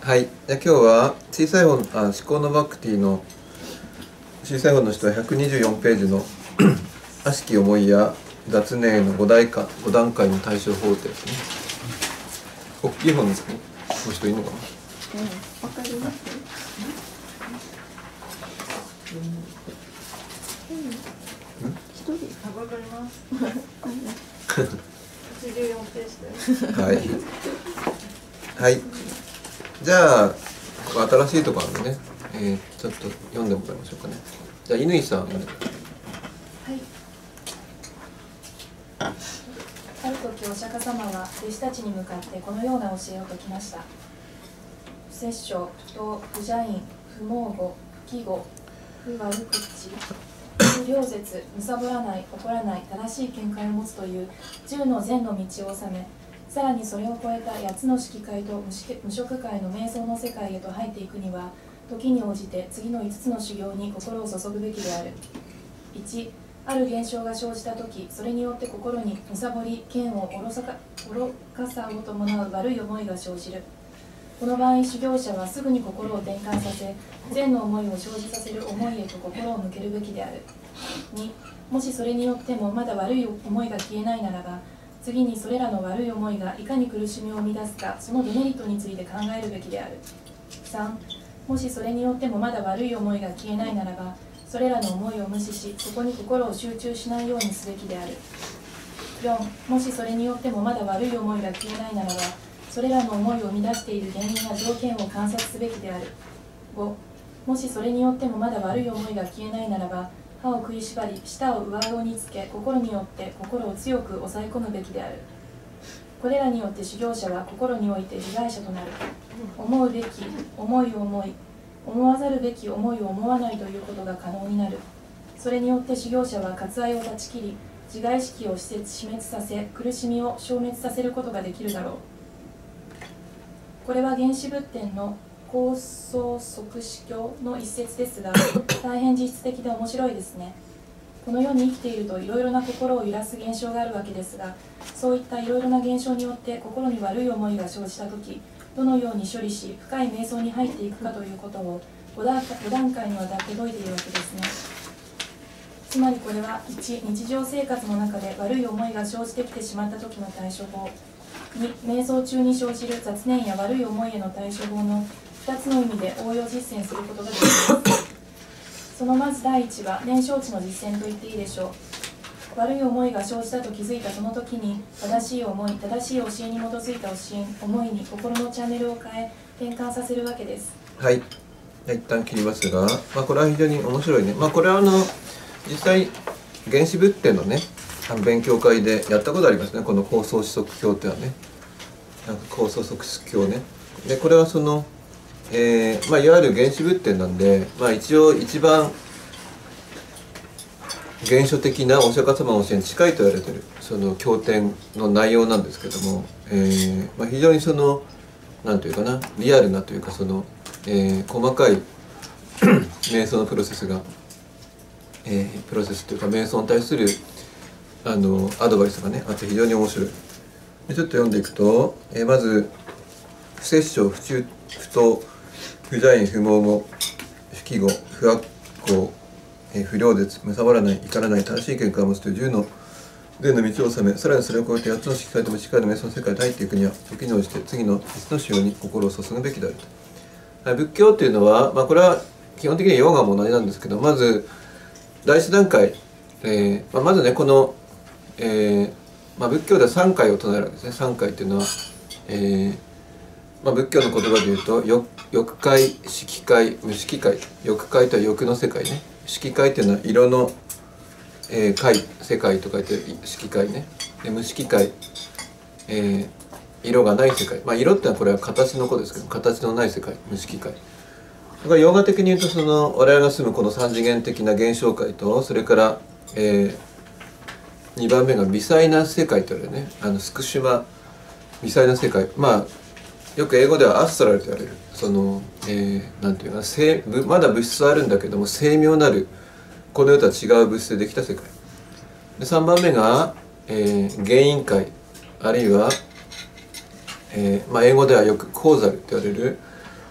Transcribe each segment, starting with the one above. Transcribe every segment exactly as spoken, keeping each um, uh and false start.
はい、じゃあ今日は小さい本、あ、思考のバクティの小さい本の人はひゃくにじゅうよんページの悪しき思いや雑念へのご段階ご段階の対処法ってやつね。大きい本ですね。もう人いるのかな。 うん、わかります。うん、一人。 わかります。はちじゅうよんページです。 はい。はい。じゃあ新しいところなんでね、えー、ちょっと読んでもらいましょうかね。じゃあ乾さん。はい。 ある時お釈迦様は弟子たちに向かってこのような教えを説きました。不殺生、不盗、不邪淫、不妄語、不欺語、不悪口、不良舌、貪らない、怒らない、正しい見解を持つという十の善の道を治め、さらにそれを超えた八つの色界と無色界の瞑想の世界へと入っていくには、時に応じて次の五つの修行に心を注ぐべきである。いち、ある現象が生じたとき、それによって心に貪り、嫌悪、愚か愚かさを伴う悪い思いが生じる。この場合、修行者はすぐに心を転換させ、善の思いを生じさせる思いへと心を向けるべきである。に、もしそれによってもまだ悪い思いが消えないならば、次にそれらの悪い思いがいかに苦しみを生み出すか、そのデメリットについて考えるべきである。さん、もしそれによってもまだ悪い思いが消えないならば、それらの思いを無視し、そこに心を集中しないようにすべきである。よん、もしそれによってもまだ悪い思いが消えないならば、それらの思いを生み出している原因や条件を観察すべきである。ご、もしそれによってもまだ悪い思いが消えないならば、歯を食いしばり、舌を上顎につけ、心によって心を強く抑え込むべきである。これらによって修行者は心において被害者となる。思うべき思いを思い、思わざるべき思いを思わないということが可能になる。それによって修行者は割愛を断ち切り、自我意識を死滅させ、苦しみを消滅させることができるだろう。これは原始仏典の高僧即死教の一節ですが、大変実質的で面白いですね。この世に生きているといろいろな心を揺らす現象があるわけですが、そういったいろいろな現象によって心に悪い思いが生じたとき、どのように処理し、深い瞑想に入っていくかということをご段階にわたって説いているわけですね。つまりこれは、いち、日常生活の中で悪い思いが生じてきてしまったときの対処法。に、瞑想中に生じる雑念や悪い思いへの対処法のふたつの意味で応用実践することができます。そのまず第一は念承知の実践と言っていいでしょう。悪い思いが生じたと気づいたその時に、正しい思い、正しい教えに基づいた教え、思いに心のチャンネルを変え、転換させるわけです。 はい。じゃあ一旦切りますが、まあ、これは非常に面白いね。まあ、これはあの実際原始仏典のね、あの勉強会でやったことありますね。この高僧四則経っていうのはね。なんか高僧四則経ね。でこれはその、えーまあ、いわゆる原始仏典なんで、まあ、一応一番原初的なお釈迦様の教えに近いと言われているその経典の内容なんですけども、えーまあ、非常にそのなんというかなリアルなというかその、えー、細かい瞑想のプロセスが、えー、プロセスというか瞑想に対するあのアドバイスがねあって非常に面白い。でちょっと読んでいくと、えー、まず不殺生、不中、不盗、不邪淫、不妄語、不欺語、不悪行、えー、不良舌、貪らない、怒らない、正しい見解を持つという十の善の道を治め、さらにそれを超えて八つの色界と無色界の瞑想の世界に入っていくには、時に応じて次の五つの修行に心を注ぐべきであると。仏教というのは、まあ、これは基本的にはヨガも同じなんですけど、まず第一段階、えーまあ、まずねこの、えーまあ、仏教では三回を唱えるわけですね。三回というのは、えーまあ、仏教の言葉で言うと欲、欲界、色界、無色界。欲界とは欲の世界ね。色界というのは色の、えー、界、世界と書いて色界ね。で無色界、えー、色がない世界。まあ、色ってのはこれは形のことですけど、形のない世界、無色界。だからヨガ的に言うと、その我々が住むこの三次元的な現象界と、それから、えー、にばんめが微細な世界というのはね、あのスクシュマ微細な世界。まあよく英語ではアストラルと言われるその、えー、なんていうかなまだ物質はあるんだけども精妙なるこの世とは違う物質でできた世界でさんばんめが、えー、原因界あるいは、えーまあ、英語ではよくコーザルと言われる、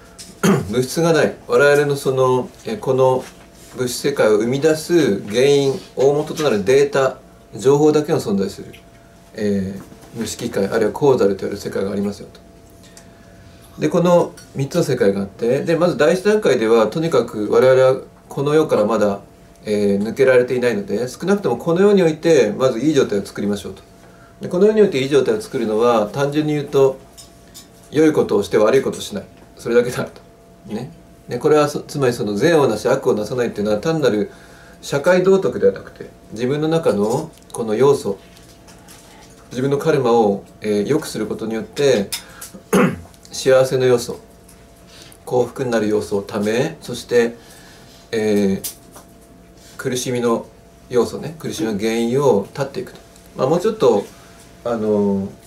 物質がない、我々のそのえこの物質世界を生み出す原因、大元となるデータ、情報だけが存在する、えー、無色界、あるいはコーザルといわれる世界がありますよと。でこのみっつの世界があって、でまず第一段階ではとにかく我々はこの世からまだ、えー、抜けられていないので、少なくともこの世においてまずいい状態を作りましょうと。でこの世においていい状態を作るのは単純に言うと、良いことをして悪いことをしない、それだけだとね。でこれはつまりその善をなし悪をなさないっていうのは単なる社会道徳ではなくて、自分の中のこの要素、自分のカルマを、えー、良くすることによって幸せの要素、幸福になる要素をため、そして、えー、苦しみの要素ね、苦しみの原因を断っていくと。まあ、もうちょっとあのー、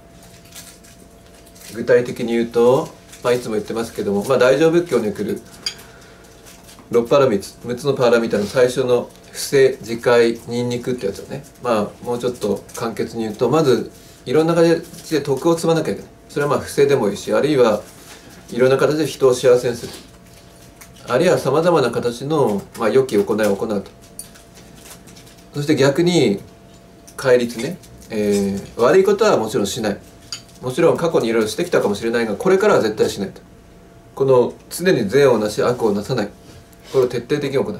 具体的に言うと、まあ、いつも言ってますけども、まあ、大乗仏教に来るろくパラミツ、むっつのパラミタの最初の不正、自戒、ニンニクってやつをね、まあもうちょっと簡潔に言うと、まずいろんな形で徳を積まなきゃいけない。それはまあ不正でもいいし、あるいはいろんな形で人を幸せにする、あるいはさまざまな形の、まあ、良き行いを行うと。そして逆に戒律ね、えー、悪いことはもちろんしない。もちろん過去にいろいろしてきたかもしれないが、これからは絶対しないと。この常に善をなし悪をなさない、これを徹底的に行う。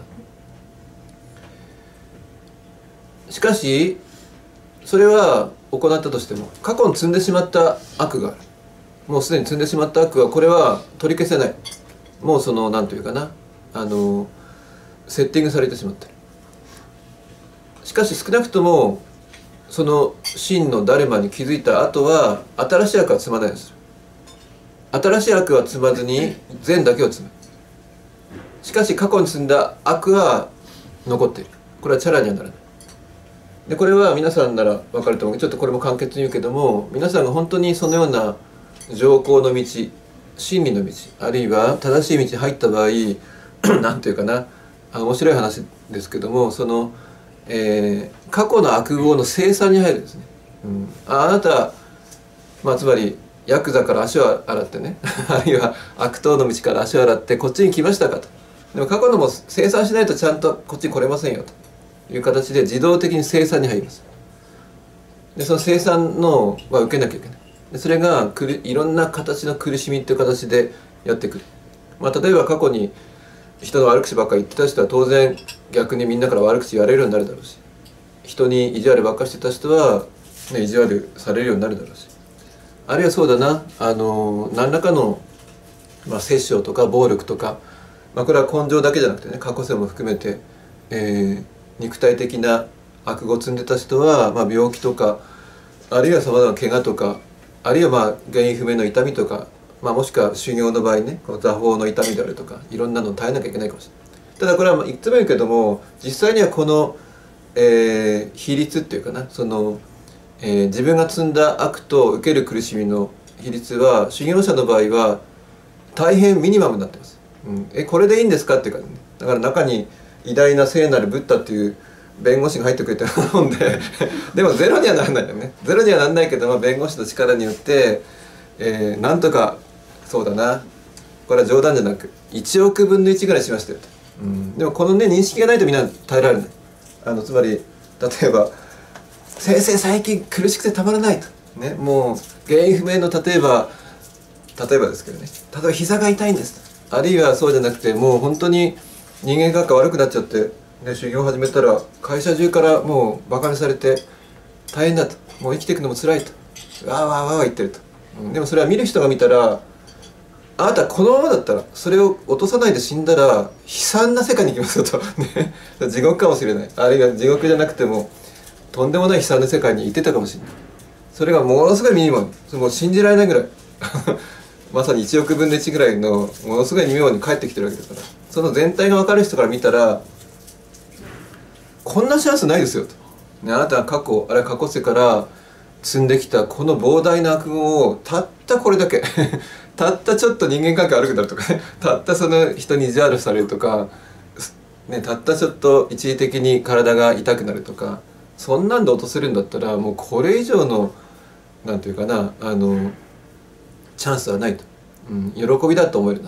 しかしそれは行ったとしても、過去に積んでしまった悪がある。もうすでに積んでしまった悪は、これは取り消せない。もうその何というかな、あのセッティングされてしまってる。しかし少なくともその真のダルマに気づいた後は、新しい悪は積まないようにする。新しい悪は積まずに善だけを積む。しかし過去に積んだ悪は残っている。これはチャラにはならない。でこれは皆さんなら分かると思う。ちょっとこれも簡潔に言うけども、皆さんが本当にそのような上行の道、真理の道、あるいは正しい道に入った場合なんていうかな、あ面白い話ですけども、その、えー、過去の悪業の清算に入るんですね。うん、ああなた、まあ、つまりヤクザから足を洗ってねあるいは悪党の道から足を洗ってこっちに来ましたかと。でも過去のも清算しないとちゃんとこっちに来れませんよという形で自動的に清算に入ります。でその清算のは受けなきゃいけない。でそれがくるいろんな形の苦しみっていう形でやってくる。まあ、例えば過去に人の悪口ばっかり言ってた人は当然逆にみんなから悪口言われるようになるだろうし、人に意地悪ばっかりしてた人は、ね、意地悪されるようになるだろうし、あるいはそうだな、あの何らかの、まあ、殺生とか暴力とか、まあ、これは根性だけじゃなくてね、過去世も含めて、えー、肉体的な悪業を積んでた人は、まあ、病気とか、あるいはさまざまな怪我とか、あるいはまあ原因不明の痛みとか、まあ、もしくは修行の場合ね、この座法の痛みであるとか、いろんなのを耐えなきゃいけないかもしれない。ただこれはいつも言うけども、実際にはこの、えー、比率っていうかな、その、えー、自分が積んだ悪と受ける苦しみの比率は、修行者の場合は大変ミニマムになってます。うん、えこれでいいんですかっていうか、ね、だから中に偉大な聖なるブッダっていう弁護士が入ってくれてるもんででもゼロにはならないよね。ゼロにはならないけど、まあ、弁護士の力によって、えー、なんとかそうだな、これは冗談じゃなくいちおくぶんのいちぐらいしましたよと。うん、でもこのね認識がないとみんな耐えられない。あのつまり例えば「先生最近苦しくてたまらない」と、ね、もう原因不明の例えば例えばですけどね、例えば膝が痛いんですと、あるいはそうじゃなくてもう本当に人間関係悪くなっちゃって、ね、修行始めたら会社中からもうバカにされて大変だと、もう生きていくのも辛いと、わーわーわーわー言ってると、うん、でもそれは見る人が見たら、あなたこのままだったらそれを落とさないで死んだら悲惨な世界に行きますよとね地獄かもしれない、あるいは地獄じゃなくてもとんでもない悲惨な世界に行ってたかもしれない。それがものすごいミニマム、もう信じられないぐらいまさにいちおくぶんのいちぐらいのものすごいミニマムに帰ってきてるわけですから、その全体が分かる人から見たらこんなチャンスないですよと、ね、あなたは過去あるいは過去世から積んできたこの膨大な悪業をたったこれだけたったちょっと人間関係悪くなるとかね、たったその人に意地悪されるとか、ね、たったちょっと一時的に体が痛くなるとか、そんなんで落とせるんだったらもうこれ以上のなんていうかな、あのチャンスはないと、うん、喜びだと思えるんだね。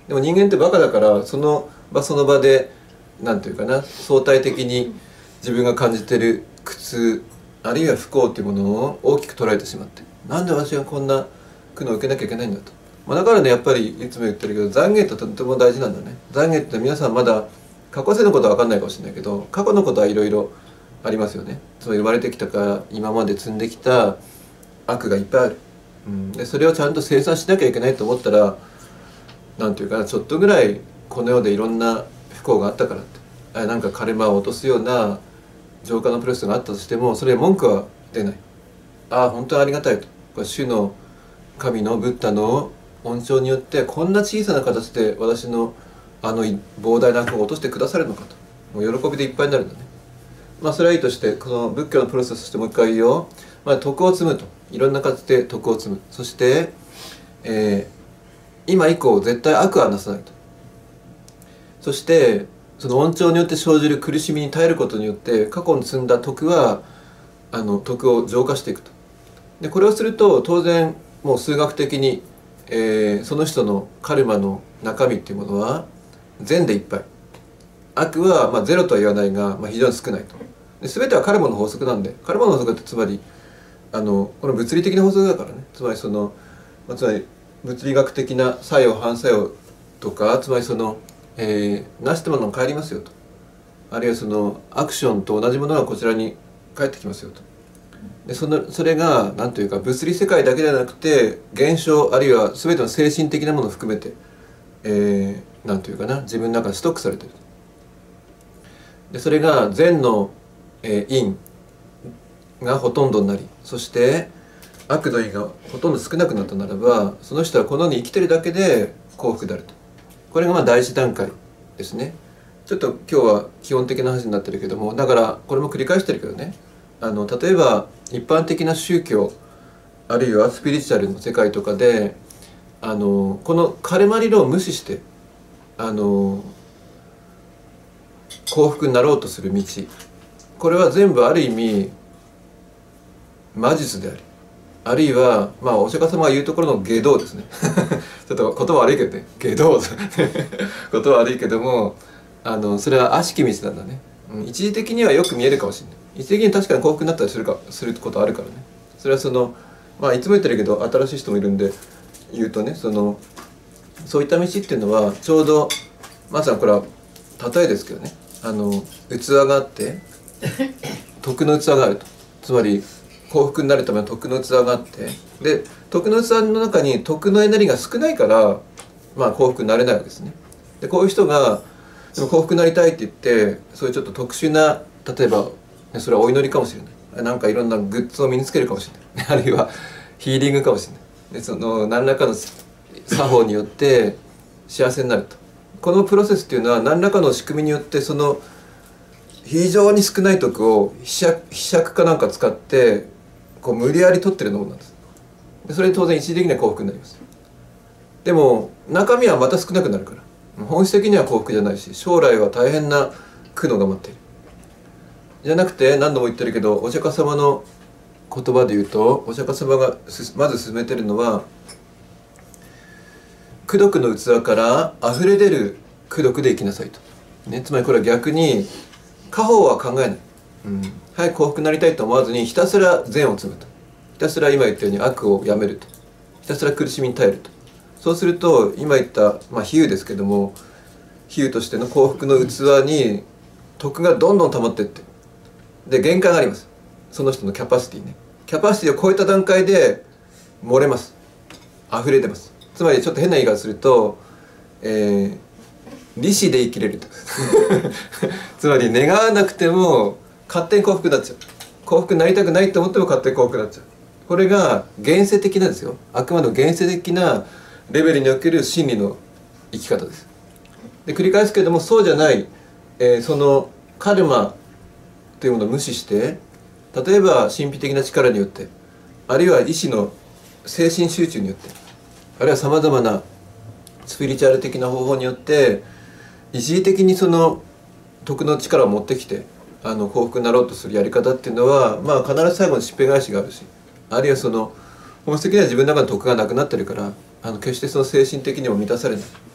でも人間ってバカだから、その場その場でなんていうかな、相対的に自分が感じてる苦痛あるいは不幸っていうものを大きく捉えてしまって、なんで私がこんな苦悩を受けなきゃいけないんだと、まあ、だからねやっぱりいつも言ってるけど、懺悔ってとても大事なんだね。懺悔って皆さんまだ過去世のことは分かんないかもしれないけど、過去のことはいろいろありますよね。つまり生まれてきたから今まで積んできた悪がいっぱいある、うん、でそれをちゃんと清算しなきゃいけないと思ったら、なんていうかな、ちょっとぐらいこの世でいろんな不幸があったからって、あなんかカルマを落とすような浄化のプロセスがあったとしても、それ文句は出ない。ああ本当にありがたいと、これ主の神のブッダの恩寵によってこんな小さな形で私のあの膨大な悪を落としてくださるのかと、もう喜びでいっぱいになるんだね。まあそれはいいとして、この仏教のプロセスとしてもう一回言おう。まあ、徳を積むと、いろんな形で徳を積む。そして、えー、今以降絶対悪はなさないと。そしてその恩寵によって生じる苦しみに耐えることによって、過去に積んだ徳はあの徳を浄化していくと。でこれをすると当然もう数学的に、えー、その人のカルマの中身っていうものは善でいっぱい、悪はまあゼロとは言わないが、まあ、非常に少ないと。で全てはカルマの法則なんで、カルマの法則ってつまりあのこの物理的な法則だからね。つまりその、まあ、つまり物理学的な作用反作用とか、つまりその、えー、なしたものが返りますよと、あるいはそのアクションと同じものがこちらに返ってきますよと。でそのそれが何というか物理世界だけではなくて、現象あるいは全ての精神的なものを含めて、えー、何というかな、自分の中でストックされている。でそれが善の、えー、因がほとんどになり、そして悪の因がほとんど少なくなったならば、その人はこの世に生きてるだけで幸福であると。これがまあ第一段階ですね。ちょっと今日は基本的な話になってるけども、だからこれも繰り返してるけどね、あの例えば一般的な宗教あるいはスピリチュアルの世界とかで、あのこのカルマ理論を無視してあの幸福になろうとする道、これは全部ある意味魔術であり、あるいはまあお釈迦様が言うところの外道ですねちょっと言葉悪いけどね、外道言葉悪いけども、あのそれは悪しき道なんだね、うん、一時的にはよく見えるかもしれない。一時的に確かに幸福になったりするかすることあるからね。それはそのまあいつも言ってるけど、新しい人もいるんで言うとね、そのそういった道っていうのはちょうどまずはこれは例えですけどね、あの器があって徳の器があると。つまり幸福になるための徳の器があって、で徳の器の中に徳のエネルギーが少ないから、まあ、幸福になれないわけですね。でこういう人がでも幸福になりたいって言って、そういうちょっと特殊な、例えば、ね、それはお祈りかもしれない、なんかいろんなグッズを身につけるかもしれないあるいはヒーリングかもしれない。でその何らかの作法によって幸せになると。このプロセスっていうのは何らかの仕組みによって、その非常に少ない徳をひしゃく、ひしゃくかなんか使ってこう無理やり取ってるものなんです。でそれで当然一時的には幸福になります。でも中身はまた少なくなるから、本質的には幸福じゃないし、将来は大変な苦悩が待っている。じゃなくて、何度も言ってるけど、お釈迦様の言葉で言うと、お釈迦様がまず進めてるのは、功徳の器から溢れ出る功徳で生きなさいと、ね、つまりこれは逆に果報は考えない、うん、早く幸福になりたいと思わずに、ひたすら善を積むと、ひたすら今言ったように悪をやめると、ひたすら苦しみに耐えると。そうすると今言った、まあ、比喩ですけども、比喩としての幸福の器に徳がどんどん溜まっていって、で限界があります。その人のキャパシティね、キャパシティを超えた段階で漏れます、溢れ出ます。つまりちょっと変な言い方すると、えー、利子で生きれるとつまり願わなくても勝手に幸福になっちゃう。幸福になりたくないと思っても勝手に幸福になっちゃう。これが現世的なですよ、あくまでも現世的なレベルにおける真理の生き方です。で繰り返すけれども、そうじゃない、えー、そのカルマというものを無視して、例えば神秘的な力によって、あるいは意志の精神集中によって、あるいはさまざまなスピリチュアル的な方法によって一時的にその徳の力を持ってきて、あの幸福になろうとするやり方っていうのは、まあ必ず最後にしっぺ返しがあるし、あるいはその本質的には自分の中の徳がなくなってるから、あの決してその精神的にも満たされない、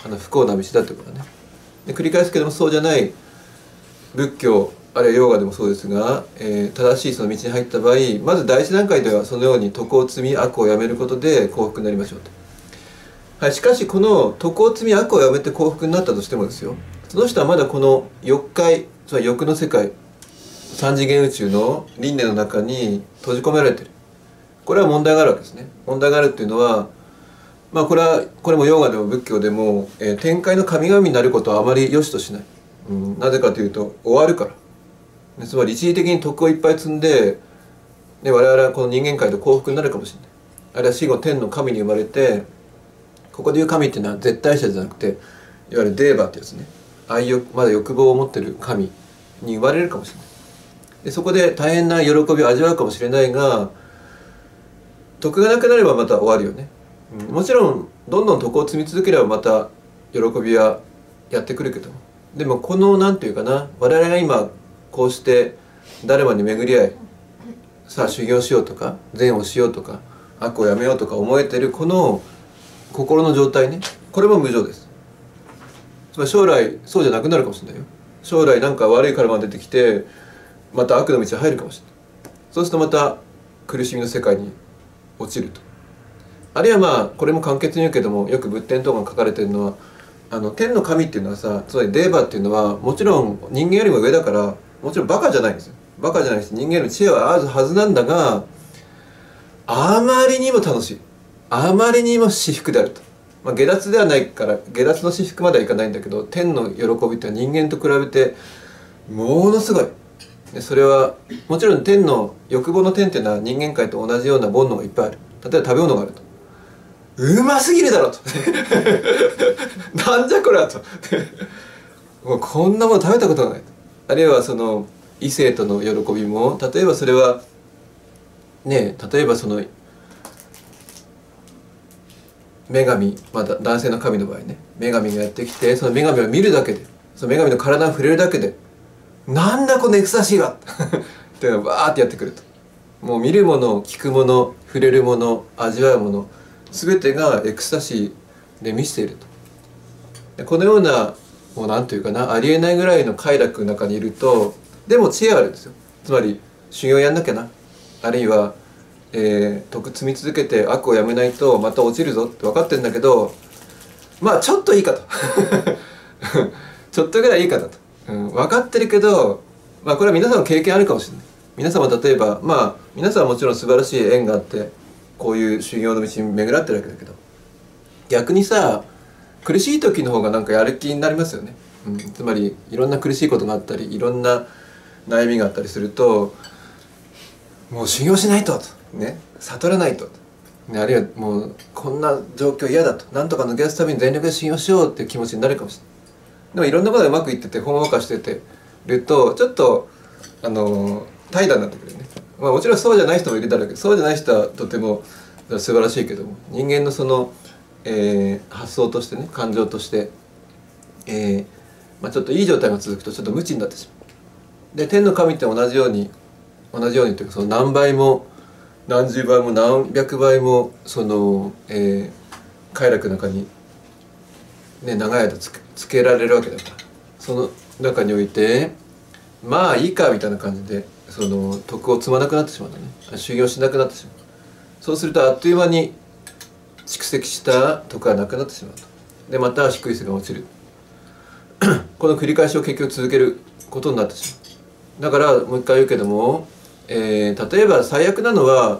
あの不幸な道だということね。で繰り返すけども、そうじゃない仏教あるいはヨーガでもそうですが、えー、正しいその道に入った場合、まず第一段階ではそのように徳を積み悪をやめることで幸福になりましょうと。はい、しかしこの徳を積み悪をやめて幸福になったとしてもですよ、その人はまだこの欲界、つまり欲の世界、三次元宇宙の輪廻の中に閉じ込められている。これは問題があるわけですね。問題があるっていうのは、まあこれはこれもヨーガでも仏教でも、えー、天界の神々になることはあまり良しとしない。うん、なぜかというと終わるから。つまり一時的に徳をいっぱい積んで、ね、我々はこの人間界で幸福になるかもしれない。あるいは死後天の神に生まれて、ここでいう神っていうのは絶対者じゃなくて、いわゆるデーバってやつね、愛欲、まだ欲望を持ってる神に生まれるかもしれない。でそこで大変な喜びを味わうかもしれないが、徳がなくなればまた終わるよね。うん、もちろんどんどん徳を積み続ければまた喜びはやってくるけども、でもこの何て言うかな、我々が今こうして誰まに巡り合い、さあ修行しようとか善をしようとか悪をやめようとか思えてるこの心の状態ね、これも無常です。つまり将来そうじゃなくなるかもしれないよ。将来なんか悪いカルマが出てきてまた悪の道に入るかもしれない。そうするとまた苦しみの世界に落ちると。あるいはまあこれも簡潔に言うけども、よく仏典とかに書かれてるのは、あの天の神っていうのはさ、つまりデーバっていうのはもちろん人間よりも上だから、もちろんバカじゃないんですよ。バカじゃないし人間より知恵はあるはずなんだが、あまりにも楽しい、あまりにも至福であると。まあ、下脱ではないから下脱の至福まではいかないんだけど、天の喜びって人間と比べてものすごい。でそれはもちろん天の欲望の天っていうのは人間界と同じような煩悩がいっぱいある。例えば食べ物があると、うますぎるだろとなんじゃこれはともうこんなもの食べたことがないと。あるいはその異性との喜びも、例えばそれはね、例えばその女神、まあ、男性の神の場合ね、女神がやってきて、その女神を見るだけで、その女神の体に触れるだけで、なんだこのエクサシーはっていうのがバーってやってくると。もう見るもの、聞くもの、触れるもの、味わうもの、全てがエクスタシーで満ちていると。でこのような、もうなんというかな、ありえないぐらいの快楽の中にいると、でも知恵はあるんですよ。つまり修行やんなきゃな、あるいは、えー、徳積み続けて悪をやめないとまた落ちるぞって分かってるんだけど、まあちょっといいかとちょっとぐらいいいかだと、うん、分かってるけど、まあこれは皆さんの経験あるかもしれない。皆様例えば、まあ皆さんはもちろん素晴らしい縁があってこういう修行の道に巡らってるわけだけど、逆にさ、苦しい時の方がなんかやる気になりますよね。うん、つまりいろんな苦しいことがあったり、いろんな悩みがあったりすると、もう修行しないとね、悟らないと、ね、あるいはもうこんな状況嫌だと、なんとか抜け出すために全力で修行しようっていう気持ちになるかもしれない。でもいろんなことがうまくいっててほんわかしててると、ちょっとあの怠惰になってくるよね。まあもちろんそうじゃない人もいるだろうけど、そうじゃない人はとても素晴らしいけども、人間のその、えー、発想としてね、感情として、えーまあ、ちょっといい状態が続くとちょっと無知になってしまう。で天の神って同じように同じようにというか、その何倍も何十倍も何百倍もその、えー、快楽の中に、ね、長い間つけ、つけられるわけだから、その中においてまあいいかみたいな感じでその徳を積まなくなってしまうのね、修行しなくなってしまう。そうするとあっという間に蓄積した徳がなくなってしまうと。でまた低い世が落ちるこの繰り返しを結局続けることになってしまう。だからもう一回言うけども、えー、例えば最悪なのは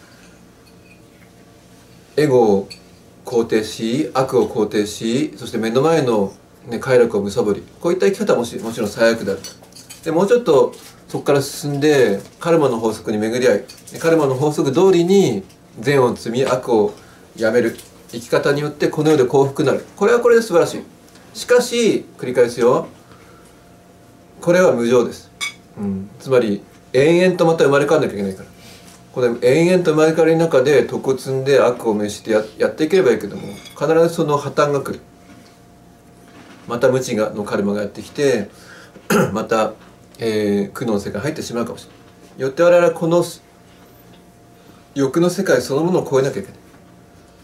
エゴを肯定し、悪を肯定し、そして目の前の、ね、快楽を貪り、こういった生き方はもしもちろん最悪であると。でもうちょっとそこから進んでカルマの法則に巡り合い、カルマの法則通りに善を積み悪をやめる生き方によってこの世で幸福になる。これはこれで素晴らしい。しかし繰り返すよ、これは無常です、うん、つまり延々とまた生まれ変わらなきゃいけないから、これ延々と生まれ変わりの中で徳を積んで悪を滅して や, やっていければいいけども、必ずその破綻が来る。また無知がのカルマがやってきてまた、えー、苦悩の世界に入ってしまうかもしれない。よって我々はこの欲の世界そのものを超えなきゃいけない。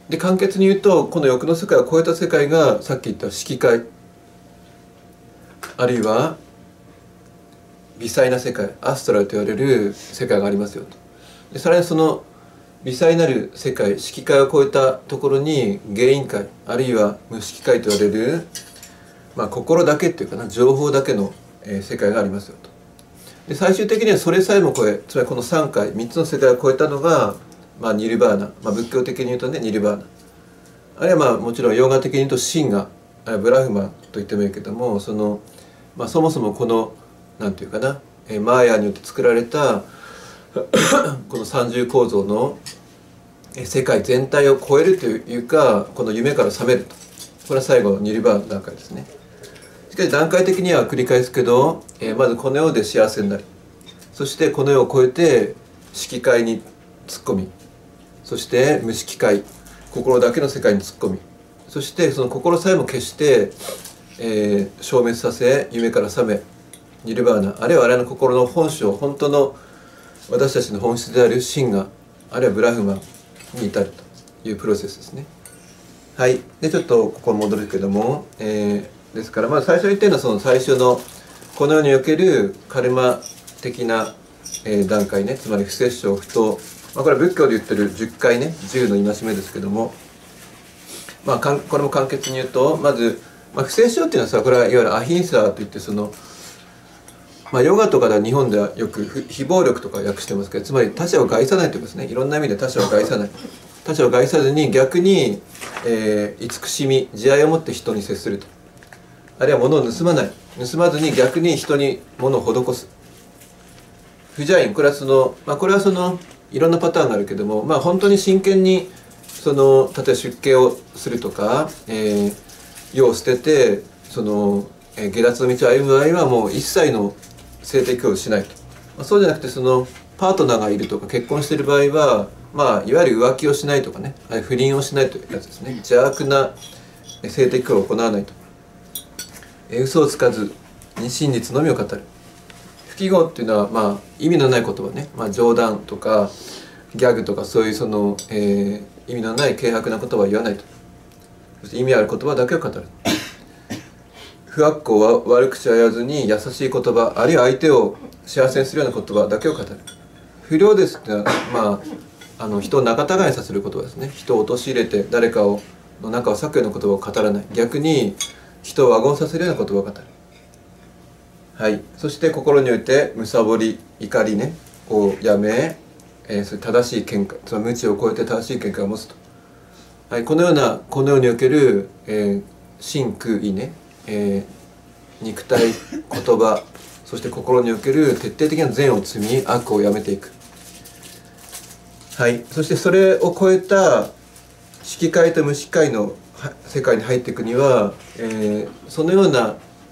で簡潔に言うと、この欲の世界を超えた世界がさっき言った色界、あるいは微細な世界、アストラルと言われる世界がありますよと。でさらにその微細なる世界、色界を超えたところに原因界、あるいは無色界と言われる、まあ、心だけっていうかな、情報だけの、えー、世界がありますよと。で最終的にはそれさえも超え、つまりこのさん界、みっつの世界を超えたのが、まあ、ニルバーナ、まあ、仏教的に言うとねニルバーナ、あるいはまあもちろんヨガ的に言うとシンガ、ブラフマと言ってもいいけども、その、まあ、そもそもこのなんていうかな、えー、マーヤによって作られたこの三重構造の世界全体を超えるというか、この夢から覚めると、これは最後のニルバーナの段階ですね。しかし段階的には繰り返すけど、えー、まずこの世で幸せになり、そしてこの世を超えて色界に突っ込み、そして無色界、心だけの世界に突っ込み、そしてその心さえも消して、えー、消滅させ夢から覚めニルバーナ、あるいは我々の心の本性、本当の私たちの本質であるシンガ、あるいはブラフマに至るというプロセスですね。はい。でちょっとここに戻るけども、えー、ですからまず最初に言ってるのはその最初のこの世におけるカルマ的な、えー、段階ね、つまり不殺生不当、まあ、これは仏教で言ってるじゅっかいね、じゅうの戒めですけども、まあ、これも簡潔に言うと、まず、まあ、不殺生っていうのはさ、これはいわゆるアヒンサーといって、そのまあ、ヨガとかでは日本ではよく非暴力とか訳してますけど、つまり他者を害さないということですね。いろんな意味で他者を害さない、他者を害さずに逆に、えー、慈しみ、慈愛を持って人に接すると、あるいは物を盗まない、盗まずに逆に人に物を施す。不邪因、これはその、まあ、これはそのいろんなパターンがあるけども、まあ、本当に真剣にその例えば出家をするとか、えー、世を捨ててその、えー、下脱の道を歩む場合はもう一切の性的行為をしないと、まあ、そうじゃなくてそのパートナーがいるとか結婚している場合は、まあ、いわゆる浮気をしないとかね、不倫をしないというやつですね。邪悪な性的行為を行わないと、えー、嘘をつかずに真実のみを語る。不記号っていうのは、まあ、意味のない言葉ね、まあ、冗談とかギャグとかそういうその、えー、意味のない軽薄な言葉を言わないと。そして意味ある言葉だけを語る。不悪行は悪口は言わずに優しい言葉、あるいは相手を幸せにするような言葉だけを語る。不良ですっていうのは、まあ、あの人を仲違いさせる言葉ですね。人を陥れて誰かをの中を裂くような言葉を語らない。逆に人を和言させるような言葉を語る。はい、そして心においてむさぼり、怒りねをやめ、えー、それ正しい見解、つまり無知を超えて正しい見解を持つと。はい、このようなこの世における、えー、心空意ね、えー、肉体、言葉、そして心における徹底的な善を積み悪をやめていく。はい、そしてそれを超えた色界と無色界の世界に入っていくには、えー、そのような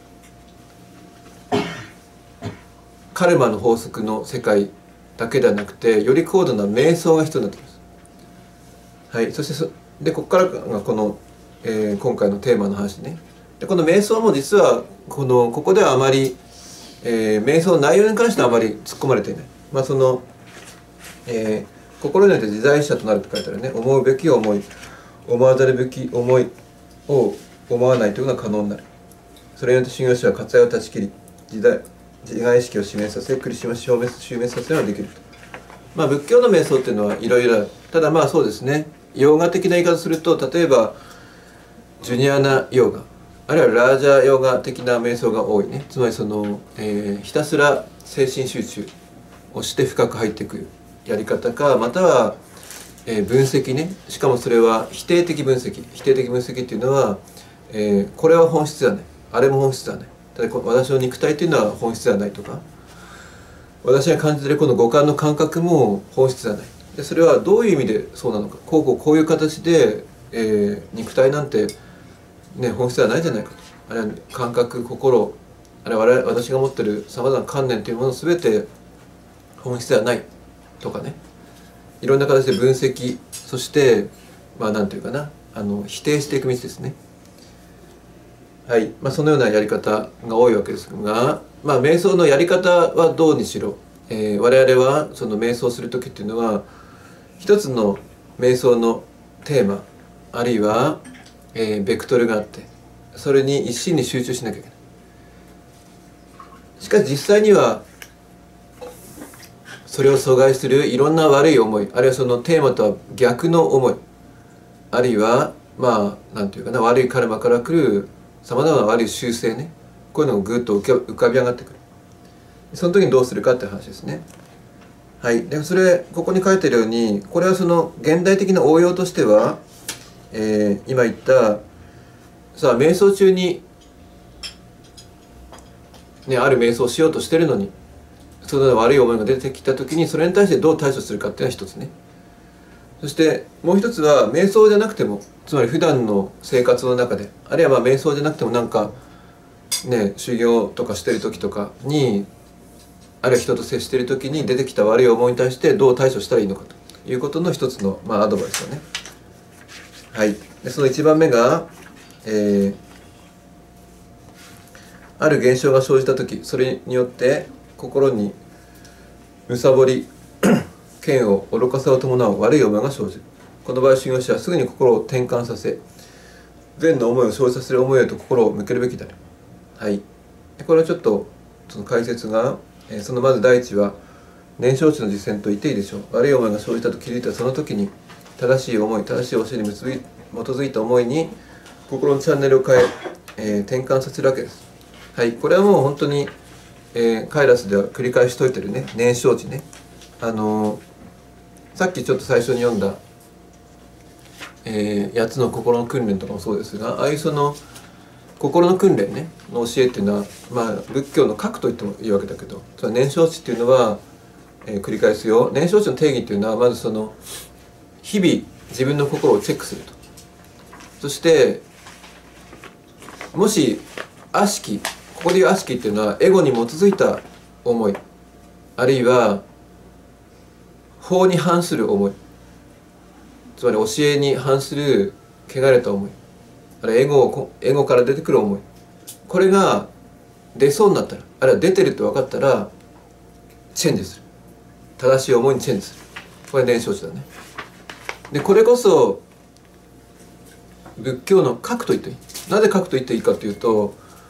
カルマの法則の世界だけではなくて、より高度な瞑想が必要になってきます。はい、そしてそでここからがこの、えー、今回のテーマの話ね。でこの瞑想も実はこのここではあまり、えー、瞑想の内容に関してはあまり突っ込まれていない。まあその、えー、心によって自在者となると書いてあるね。思うべき思い、思わざるべき思いを思わないというのが可能になる。それによって修行者は割愛を断ち切り、自在自我意識を示させ、苦しみを消滅襲滅させることができると。まあ仏教の瞑想っていうのはいろいろある。ただまあそうですね、ヨガ的な言い方すると、例えばジュニアなヨガ、あるいはラージャヨガ的な瞑想が多いね。つまりその、えー、ひたすら精神集中をして深く入っていくやり方か、または、えー、分析ね。しかもそれは否定的分析。否定的分析っていうのは、えー、これは本質ではない、あれも本質ではない、ただ私の肉体っていうのは本質ではないとか、私が感じているこの五感の感覚も本質ではない。でそれはどういう意味でそうなのか、こうこうこういう形で、えー、肉体なんて、ね、本質ではないじゃないかと。あるいは感覚、心、あるいは我々私が持っているさまざまな観念というもの全て本質ではないとかね、いろんな形で分析、そしてまあ何て言うかな、あの否定していく道ですね。はい、まあ、そのようなやり方が多いわけですが、まあ、瞑想のやり方はどうにしろ、えー、我々はその瞑想する時っていうのは一つの瞑想のテーマ、 あるいは、えー、ベクトルがあって、それに一心に集中しなきゃいけない。しかし実際にはそれを阻害するいろんな悪い思い、あるいはそのテーマとは逆の思い、あるいはまあなんていうかな、悪いカルマから来るさまざまな悪い習性ね、こういうのがぐっと浮かび上がってくる。その時にどうするかっていう話ですね。はい、でそれここに書いてるように、これはその現代的な応用としては、えー、今言ったさあ瞑想中に、ね、ある瞑想をしようとしてるのに、その悪い思いが出てきた時にそれに対してどう対処するかっていうのは一つね。そしてもう一つは瞑想じゃなくても、つまり普段の生活の中で、あるいはまあ瞑想じゃなくてもなんかね修行とかしてる時とかに、あるいは人と接している時に出てきた悪い思いに対してどう対処したらいいのかということの一つの、まあ、アドバイスだね。はい。でその一番目が、えー、ある現象が生じた時、それによって心に貪り嫌悪愚かさを伴う悪い思いが生じる。この場合修行者はすぐに心を転換させ、善の思いを生じさせる思いへと心を向けるべきである。はい。これはちょっとその解説が、そのまず第一は念承知の実践と言っていいでしょう。悪い思いが生じたと気づいたその時に、正しい思い、正しい教えに結び基づいた思いに心のチャンネルを変ええー、転換させるわけです。はい、これはもう本当に、えー、カイラスでは繰り返し説いてるね、念承知ね。あのー、さっきちょっと最初に読んだ、えー、やつの心の訓練とかもそうですが、ああいうその心の訓練ねの教えっていうのは、まあ仏教の核と言ってもいいわけだけど、その念承知っていうのは、えー、繰り返すよ。念承知の定義っていうのはまずその日々自分の心をチェックすると。そしてもし悪しき、ここでいう悪しきっていうのはエゴに基づいた思い、あるいは法に反する思い、つまり教えに反する汚れた思い、あるいはエゴをエゴから出てくる思い、これが出そうになったら、あるいは出てるって分かったらチェンジする。正しい思いにチェンジする。これ念承知だね。でこれこそ仏教の核と言っていい。なぜ核と言っていいかというと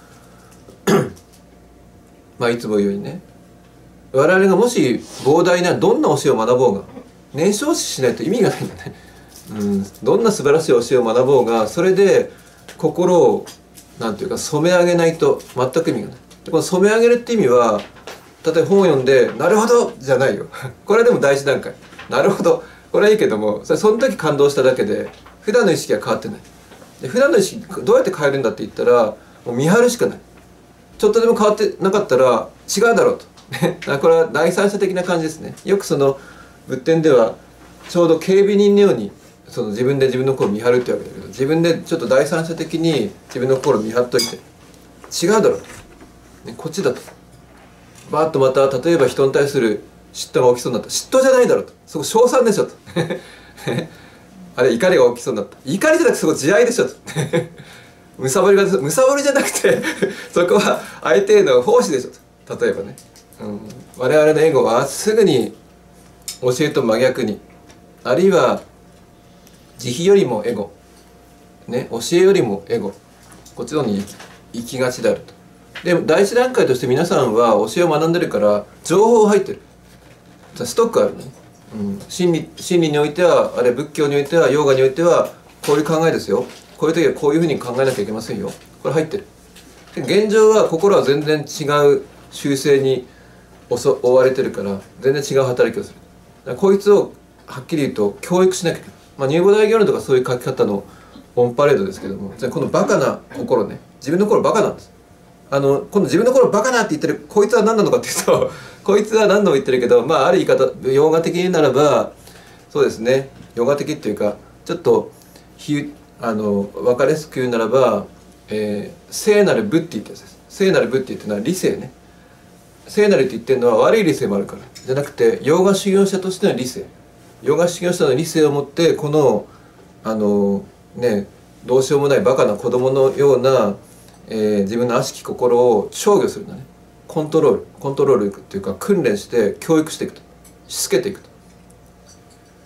まあいつも言うようにね、我々がもし膨大などんな教えを学ぼうが念承知しないと意味がないんだね。うん、どんな素晴らしい教えを学ぼうがそれで心をなんていうか染め上げないと全く意味がない。でこの染め上げるって意味は、例えば本を読んで「なるほど!」じゃないよこれはでも第一段階。なるほど、これはいいけども、それその時感動しただけで普段の意識は変わってない。で普段の意識どうやって変えるんだって言ったら、もう見張るしかない。ちょっとでも変わってなかったら違うだろうとこれは第三者的な感じですね。よくその仏典ではちょうど警備人のようにその自分で自分の心を見張るってわけだけど、自分でちょっと第三者的に自分の心を見張っといて、違うだろうと、ね、こっちだとバーッとまた例えば人に対する嫉妬が起きそうになった。嫉妬じゃないだろうと、そこ称賛でしょとあれ怒りが起きそうになった。怒りじゃなくてそこ慈愛でしょとむさぼりがむさぼりじゃなくてそこは相手への奉仕でしょと。例えばね、うん、我々のエゴはすぐに教えと真逆に、あるいは慈悲よりもエゴ、ね、教えよりもエゴ、こっちの方に行きがちであると。でも第一段階として皆さんは教えを学んでるから情報入ってる、ストックあるね。うん、真理、真理においては、あれ仏教においては、ヨーガにおいてはこういう考えですよ。こういう時はこういうふうに考えなきゃいけませんよ。これ入ってる。で現状は心は全然違う習性に覆われてるから全然違う働きをする。だからこいつをはっきり言うと教育しなきゃいけない。まあ入母大行論とかそういう書き方のオンパレードですけども、このバカな心ね、自分の心バカなんです。あの今度自分の心バカなって言ってるこいつは何なのかっていうとこいつは何度も言ってるけど、まあある言い方、ヨガ的にならばそうですね、ヨガ的っていうかちょっとひあの分かりやすく言うならば、えー、聖なるブッディってやつです。聖なるブッディっていうのは理性ね。聖なるって言ってるのは悪い理性もあるからじゃなくて、ヨガ修行者としての理性、ヨガ修行者の理性を持ってこのあのねどうしようもないバカな子供のような、えー、自分の悪しき心を消御するんだね。コントロールコントロールっていうか訓練して教育していくと、しつけていくと。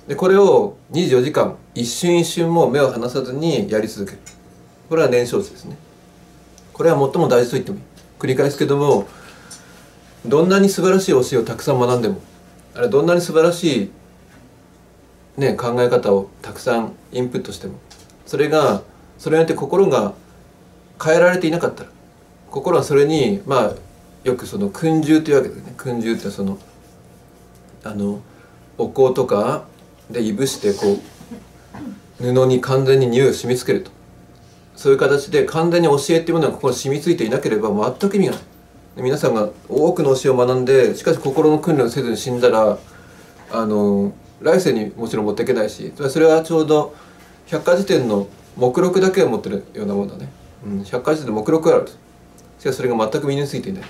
でこれをにじゅうよじかん一瞬一瞬も目を離さずにやり続ける。これは念承知ですね。これは最も大事と言ってもいい。繰り返すけども、どんなに素晴らしい教えをたくさん学んでも、あれどんなに素晴らしい、ね、考え方をたくさんインプットしても、それがそれによって心が変えられていなかったら、心はそれにまあよくその訓従というわけですね。訓従ってそのあのお香とかでいぶしてこう布に完全に匂いを染みつけると、そういう形で完全に教えっていうものが心に染みついていなければ全く意味がない。皆さんが多くの教えを学んで、しかし心の訓練をせずに死んだら、あの来世にもちろん持っていけないし、それはちょうど百科事典の目録だけを持ってるようなもんだね。うん、百科事典の目録があると。しかしそれが全く身についていない。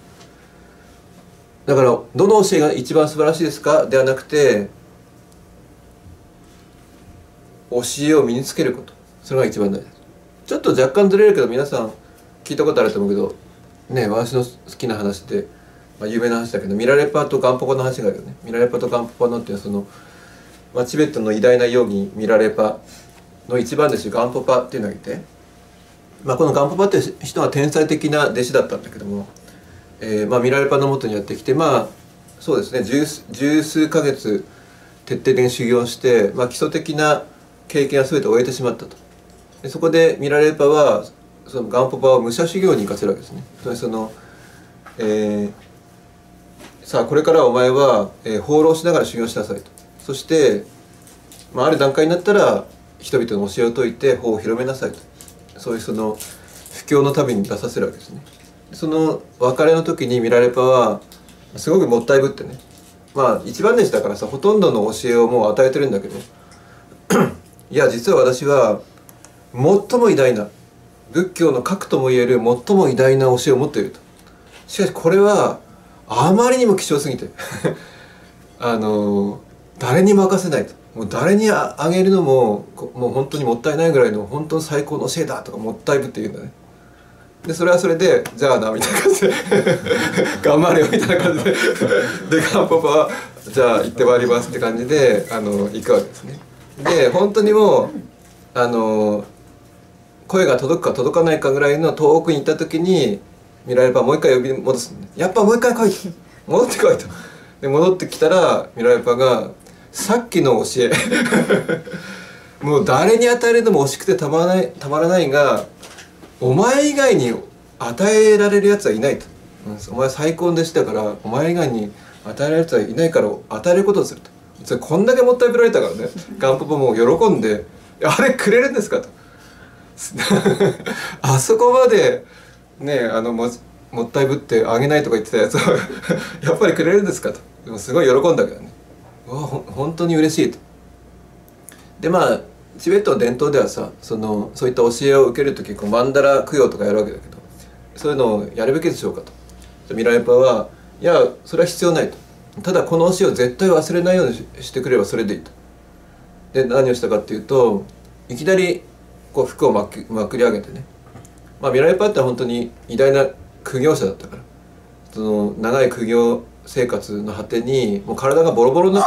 だからどの教えが一番素晴らしいですかではなくて、教えを身につけること、それが一番大事です。ちょっと若干ずれるけど、皆さん聞いたことあると思うけどね、私の好きな話で、まあ、有名な話だけど、ミラレパとガンポパの話があるよね。ミラレパとガンポパのっていうのはその、まあ、チベットの偉大なヨギミラレパの一番弟子ガンポパっていうのがいて、まあ、このガンポパっていう人は天才的な弟子だったんだけども、えーまあ、ミラレパのもとにやってきて、まあそうですね、十, 十数ヶ月徹底的に修行して、まあ、基礎的な経験は全て終えてしまったと。でそこでミラレパはそのガンポパを武者修行に行かせるわけですね。それその、えー、さあこれからお前は、えー、放浪しながら修行しなさいと。そして、まあ、ある段階になったら人々の教えを説いて法を広めなさいと。そういうその布教の旅に出させるわけですね。その別れの時にミラレパはすごくもったいぶってね、まあ一番弟子だからさ、ほとんどの教えをもう与えてるんだけどいや実は私は最も偉大な仏教の核ともいえる最も偉大な教えを持っていると。しかしこれはあまりにも希少すぎてあの誰にも明かせないと。もう誰にあげるのももう本当にもったいないぐらいの本当に最高の教えだとかもったいぶって言うんだね。でそれはそれでじゃあなみたいな感じで頑張れよみたいな感じででガンポパはじゃあ行ってまいりますって感じであの行くわけですね。で本当にもうあの声が届くか届かないかぐらいの遠くに行った時にミラレパはもう一回呼び戻すんで、やっぱもう一回来いと戻ってこいと。で戻ってきたらミラレパがさっきの教えもう誰に与えるのも惜しくてたまらないたまらないが、お前以外に与えられるやつはいないと、うん、お前最高の弟子だからお前以外に与えられるやつはいないから与えることをすると。それこんだけもったいぶられたからね、ガンポポも喜んで「あれくれるんですか?」とあそこまでねあの も, もったいぶってあげないとか言ってたやつをやっぱりくれるんですかと。でもすごい喜んだけどね、わほ本当に嬉しいと。でまあチベットの伝統ではさ、そのそういった教えを受ける時こうマンダラ供養とかやるわけだけど、そういうのをやるべきでしょうかと。ミラレパはいやそれは必要ないと。ただこの教えを絶対忘れないように し, してくればそれでいいと。で何をしたかっていうと、いきなりこう服をまくまくり上げてね、まあ、ミラレパって本当に偉大な苦行者だったから、その長い苦行生活の果てにもう体がボロボロになって、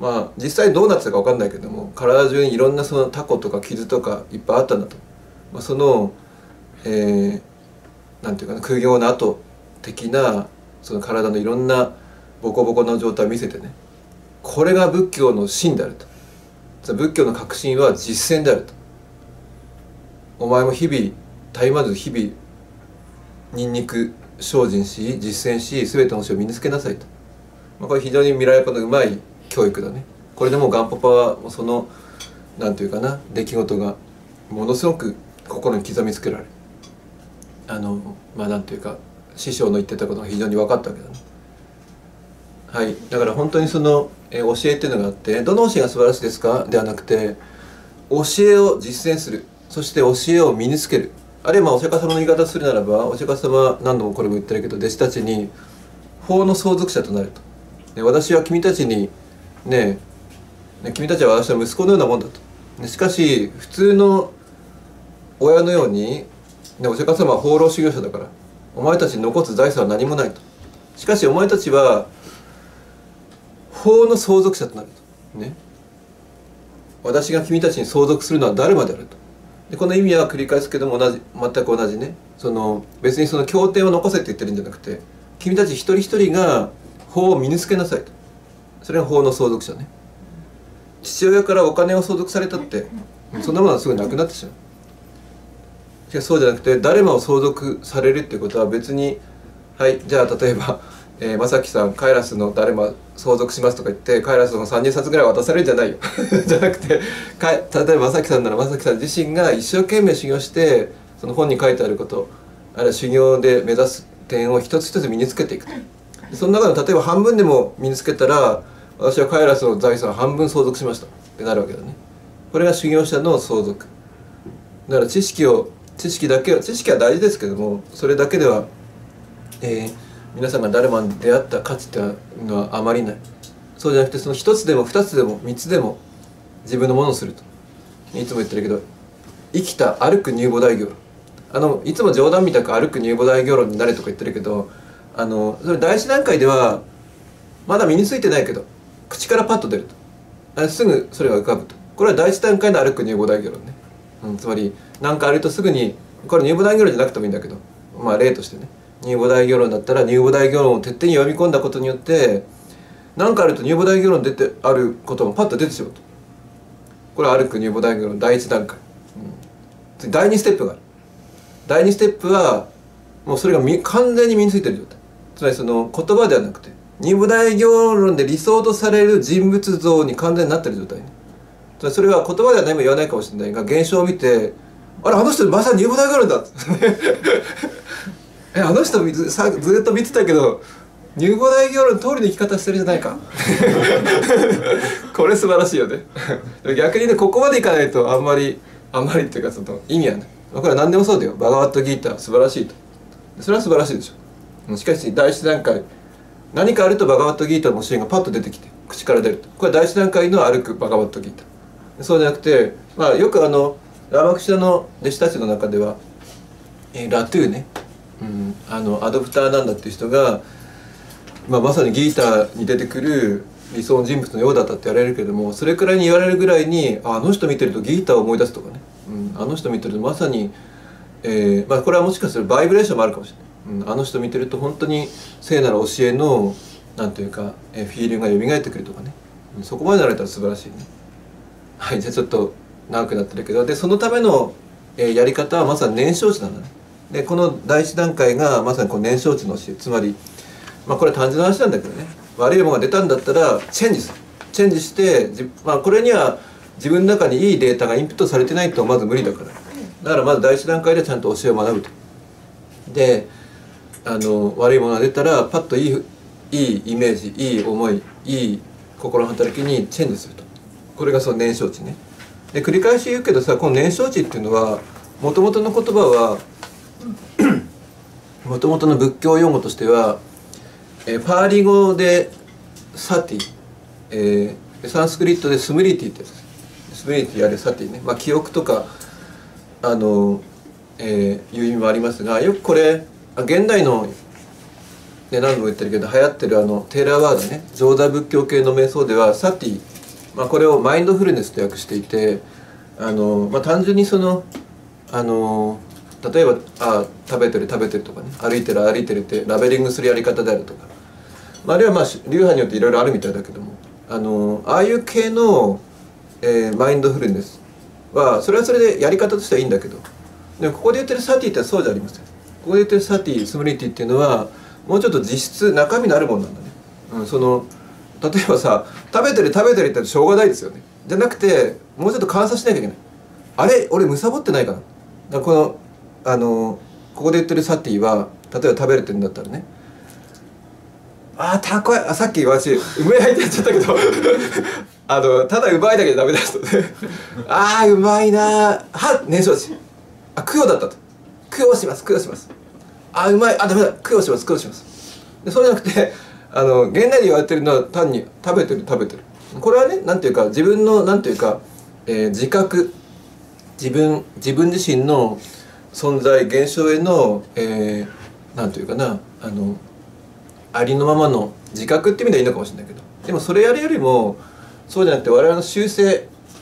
まあ実際どうなってたか分かんないけども、体中にいろんなそのタコとか傷とかいっぱいあったんだと。まあ、その、えー、なんていうかな、苦行の後的なその体のいろんなボコボコの状態を見せてね、これが仏教の真であると。仏教の核心は実践であると。お前も日々絶えまず日々ニンニク精進し実践し全ての教えを身につけなさいと。まあ、これ非常にミラレパのうまい教育だね。これでもうガンポパはもうそのなんていうかな出来事がものすごく心に刻みつけられる。あのまあなんていうか師匠の言ってたことが非常に分かったわけだね。はい、だから本当にその、えー、教えっていうのがあって、どの教えが素晴らしいですかではなくて、教えを実践する、そして教えを身につける。あるいはまあお釈迦様の言い方をするならば、お釈迦様は何度もこれも言ってるけど、弟子たちに法の相続者となると。で私は君たちにねえ、君たちは私の息子のようなもんだと。しかし普通の親のように、ね、お釈迦様は放浪修行者だから、お前たちに残す財産は何もないと。しかしお前たちは法の相続者となると、ね、 私が君たちに相続するのは誰まであると。でこの意味は繰り返すけども同じ全く同じね。その別にその経典を残せって言ってるんじゃなくて、君たち一人一人が法を身につけなさいと。それが法の相続者ね。父親からお金を相続されたってそんなものはすぐなくなってしまう。しかしそうじゃなくて、誰もを相続されるっていうことは別に、はいじゃあ例えば、えー、正樹さんカイラスの誰も相続しますとか言ってカイラスのさんじゅっさつぐらい渡されるんじゃないよじゃなくて、か例えば正樹さんなら正樹さん自身が一生懸命修行してその本に書いてあること、あるいは修行で目指す点を一つ一つ身につけていくと。その中の例えば半分でも身につけたら、私はカイラスの財産を半分相続しましたってなるわけだね。これが修行者の相続だから、知識を知識だけは知識は大事ですけども、それだけでは、えー、皆さんが誰もに出会った価値っていうのはあまりない。そうじゃなくて、その一つでも二つでも三つでも自分のものをすると。いつも言ってるけど、生きた歩く入菩提行論、あのいつも冗談みたく歩く入菩提行論になれとか言ってるけど、あのそれ第一段階ではまだ身についてないけど口からパッと出ると、すぐそれが浮かぶと。これは第一段階の歩く入菩提行論ね、うん、つまり何かあるとすぐに、これ入菩提行論じゃなくてもいいんだけど、まあ例としてね、入菩提行論だったら入菩提行論を徹底に読み込んだことによって、何かあると入菩提行論出てあることもパッと出てしまうと。これは歩く入菩提行論第一段階、うん、第二ステップがある。第二ステップはもうそれが完全に身についている状態、つまりその言葉ではなくて入菩提行論で理想とされる人物像に完全になっている状態ね。つまりそれは言葉では何も言わないかもしれないが、現象を見て、あれあの人まさに入菩提行論だえあの人ずさずっと見てたけど入菩提行論通りの生き方してるじゃないかこれ素晴らしいよね逆にね、ここまでいかないとあんまりあんまりっていうかその意味はない。これは何でもそうだよ。バガワットギーター素晴らしいと、それは素晴らしいでしょ。しかし第一段階、何かあるとバガワットギーターの教えがパッと出てきて口から出ると、これは第一段階の歩くバガワットギーター。そうじゃなくて、まあよくあのラーマクシャの弟子たちの中では、えー、ラトゥーね、うん、あのアドプターなんだっていう人が、まあ、まさにギーターに出てくる理想の人物のようだったって言われるけども、それくらいに言われるぐらいに、あの人見てるとギーターを思い出すとかね、うん、あの人見てるとまさに、えーまあ、これはもしかするとバイブレーションもあるかもしれない、うん、あの人見てると本当に聖なる教えのなんというか、えー、フィーリングが蘇ってくるとかね、うん、そこまでなれたら素晴らしいね。はい、じゃあちょっと長くなってるけど、でそのための、えー、やり方はまさに燃焼値なんだね。でこの第一段階がまさにこう燃焼値の教え、つまり、まあ、これは単純な話なんだけどね、悪いものが出たんだったらチェンジするチェンジしてじ、まあ、これには自分の中にいいデータがインプットされてないとまず無理だから、だからまず第一段階でちゃんと教えを学ぶと。であの悪いものが出たらパッといいいいイメージ、いい思い、いい心の働きにチェンジすると。これがその燃焼値ね。で繰り返し言うけどさ、この燃焼値っていうのはもともとの言葉はもともとの仏教用語としては、えー、パーリ語でサティ、えー、サンスクリットでスムリティってやつです。スムリティあれサティね、まあ、記憶とかあの、えー、いう意味もありますが、よくこれ現代の、ね、何度も言ってるけど流行ってるあのテーラーワードね、上座仏教系の瞑想ではサティ、まあ、これをマインドフルネスと訳していて、あの、まあ、単純にそのあの例えばあ食べてる食べてるとかね、歩いてる歩いてるってラベリングするやり方であるとか、まあ、あるいはまあ流派によっていろいろあるみたいだけども、あのああいう系の、えー、マインドフルネスはそれはそれでやり方としてはいいんだけど、でもここで言ってるサティってそうじゃありません。ここで言ってるサティスムリティっていうのはもうちょっと実質中身のあるものなんだね、うん、その例えばさ食べてる食べてるってしょうがないですよね。じゃなくてもうちょっと観察しなきゃいけない。あれ俺むさぼってないかな。だからこのあのここで言ってるサティは例えば食べれてるんだったらね、あーたこや、あさっき私うめえ入ってやっちゃったけどあのただうまいだけでダメだとあーうまいなー、は燃焼値、あ供養だったと、供養します供養します、あーうまい、あダメだ供養します供養します。でそうじゃなくてあの現代で言われてるのは単に食べてる食べてる、これはねなんていうか自分のなんていうか、えー、自覚、自分自分自身の存在現象への、えー、なんていうかな、あのありのままの自覚って意味ではいいのかもしれないけど、でもそれやるよりもそうじゃなくて我々の修正、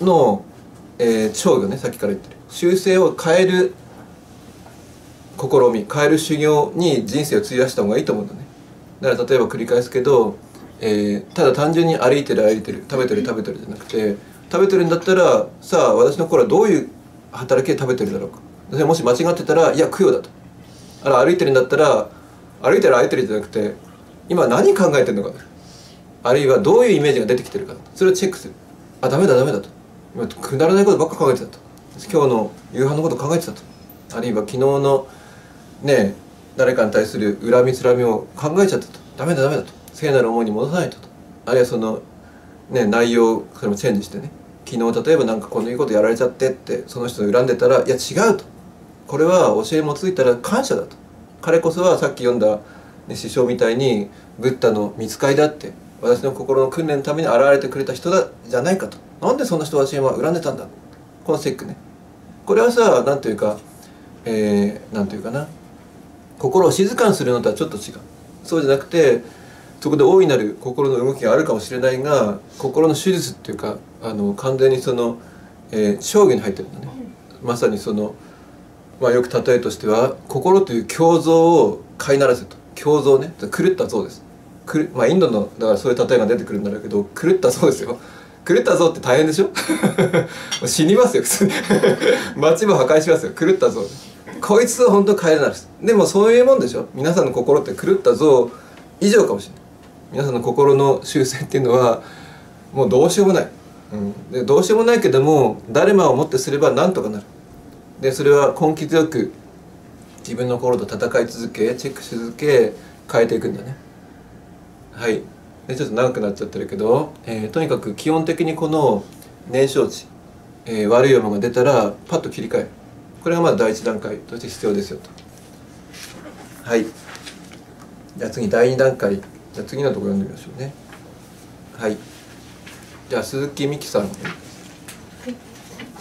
の、えー、長魚ね、さっきから言ってる習性を変える試み、変える修行に人生を費やした方がいいと思うんだね。だから例えば繰り返すけど、えー、ただ単純に歩いてる歩いてる食べてる食べてるじゃなくて、食べてるんだったらさあ私の頃はどういう働きで食べてるだろうか。それもし間違ってたらいや供養だと。あら歩いてるんだったら歩いてる歩いてるじゃなくて今何考えてるのか、あるいはどういうイメージが出てきてるか、それをチェックする。あダメだダメだと、今くだらないことばっか考えてたと、今日の夕飯のこと考えてたと、あるいは昨日のね誰かに対する恨みつらみを考えちゃったと、ダメだダメだと、聖なる思いに戻さないとと、あるいはそのね内容それもチェンジしてね、昨日例えばなんかこのいいことやられちゃってってその人を恨んでたらいや違うと、これは教えに基づいたら感謝だと、彼こそはさっき読んだ、ね、師匠みたいにブッダの御使いだって私の心の訓練のために現れてくれた人だじゃないかと、なんでそんな人私は恨んでたんだ、このチェックね、これはさ何というか、えー、なんというかな、心を静かにするのとはちょっと違う。そうじゃなくてそこで大いなる心の動きがあるかもしれないが、心の手術っていうかあの完全にその、えー、生涯に入ってるんだね。まさにその、まあ、よく例えとしては心という胸像を飼いならせと、胸像ね、狂った像です。くる、まあ、インドのだからそういう例えが出てくるんだろうけど、狂った像ですよ。狂った像って大変でしょ死にますよ普通に街も破壊しますよ、狂った像です。こいつは本当変えられないです。でもそういうもんでしょ、皆さんの心って狂った像以上かもしれない。皆さんの心の習性っていうのはもうどうしようもない、うん、でどうしようもないけども誰もをもってすればなんとかなる。でそれは根気強く自分の心と戦い続けチェックし続け変えていくんだね。はいでちょっと長くなっちゃってるけど、えー、とにかく基本的にこの燃焼値、えー、悪い思いが出たらパッと切り替える、これがまず第一段階として必要ですよと。はい、じゃあ次だいに段階、じゃあ次のところ読んでみましょうね。はい、じゃあ鈴木美希さん、はい、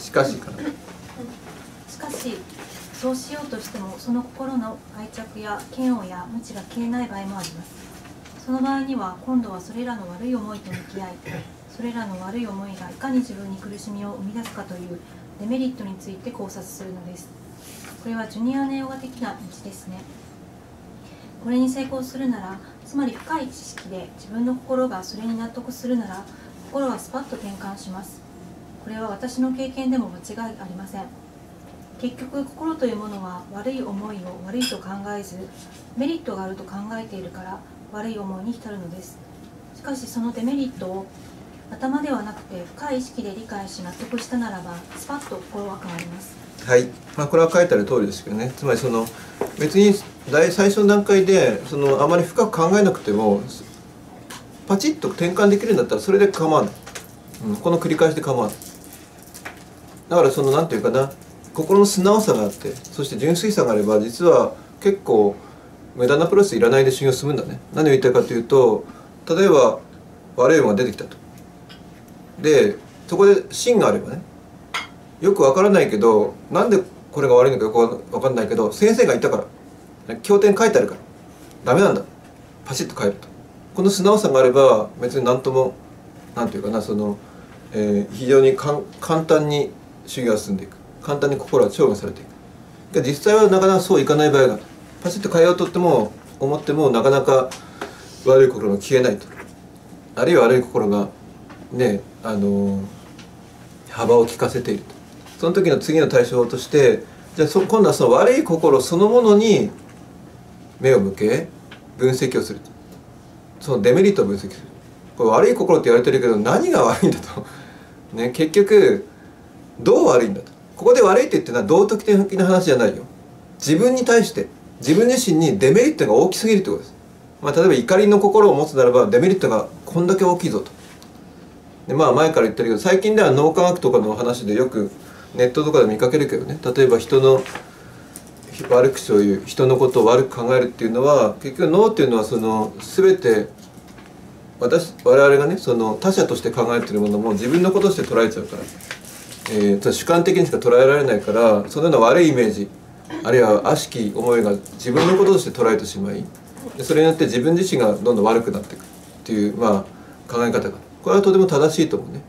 しかしかな。 しかしそうしようとしてもその心の愛着や嫌悪や無知が消えない場合もあります。その場合には今度はそれらの悪い思いと向き合い、それらの悪い思いがいかに自分に苦しみを生み出すかというデメリットについて考察するのです。これはジュニアネオガ的な道ですね。これに成功するなら、つまり深い知識で自分の心がそれに納得するなら、心はスパッと転換します。これは私の経験でも間違いありません。結局心というものは悪い思いを悪いと考えず、メリットがあると考えているから悪い思いに浸るのです。しかしそのデメリットを頭ではなくて深い意識で理解し納得したならば、スパッと心は変わります。 はい、まあ、これは書いてある通りですけどね、つまりその別に最初の段階でそのあまり深く考えなくてもパチッと転換できるんだったらそれで構わない、うん、この繰り返しで構わない。だからその何て言うかな、心の素直さがあって、そして純粋さがあれば実は結構無駄なプロセスいらないで修行するんだね。何を言いたいかというと、例えば悪いものが出てきたと、でそこで芯があればね、よくわからないけどなんでこれが悪いのかよくわかんないけど先生が言ったから経典書いてあるからダメなんだ、パシッと変えると、この素直さがあれば別に何とも何て言うかな、その、えー、非常にかん簡単に修行が進んでいく、簡単に心は調和されていく。実際はなかなかそういかない場合がある。パシッと変えようとっても思ってもなかなか悪い心が消えないと、あるいは悪い心がね、あのー、幅を利かせていると。その時の次の対処法として、じゃあそ今度はその悪い心そのものに目を向け分析をすると、そのデメリットを分析する。これ悪い心って言われてるけど何が悪いんだと、ね、結局どう悪いんだと。ここで悪いって言ってるのは道徳的な話じゃないよ。自分に対して自分自身にデメリットが大きすぎるってことです。まあ、例えば怒りの心を持つならばデメリットがこんだけ大きいぞと。でまあ前から言ってるけど最近では脳科学とかの話でよくネットとかで見かけるけどね、例えば人の悪口を言う、人のことを悪く考えるっていうのは結局脳っていうのはその全て私我々がねその他者として考えているものも自分のこととして捉えちゃうから、えー、主観的にしか捉えられないから、そのような悪いイメージあるいは悪しき思いが自分のこととして捉えてしまい、それによって自分自身がどんどん悪くなっていくっていう、まあ、考え方がこれはとても正しいと思うね。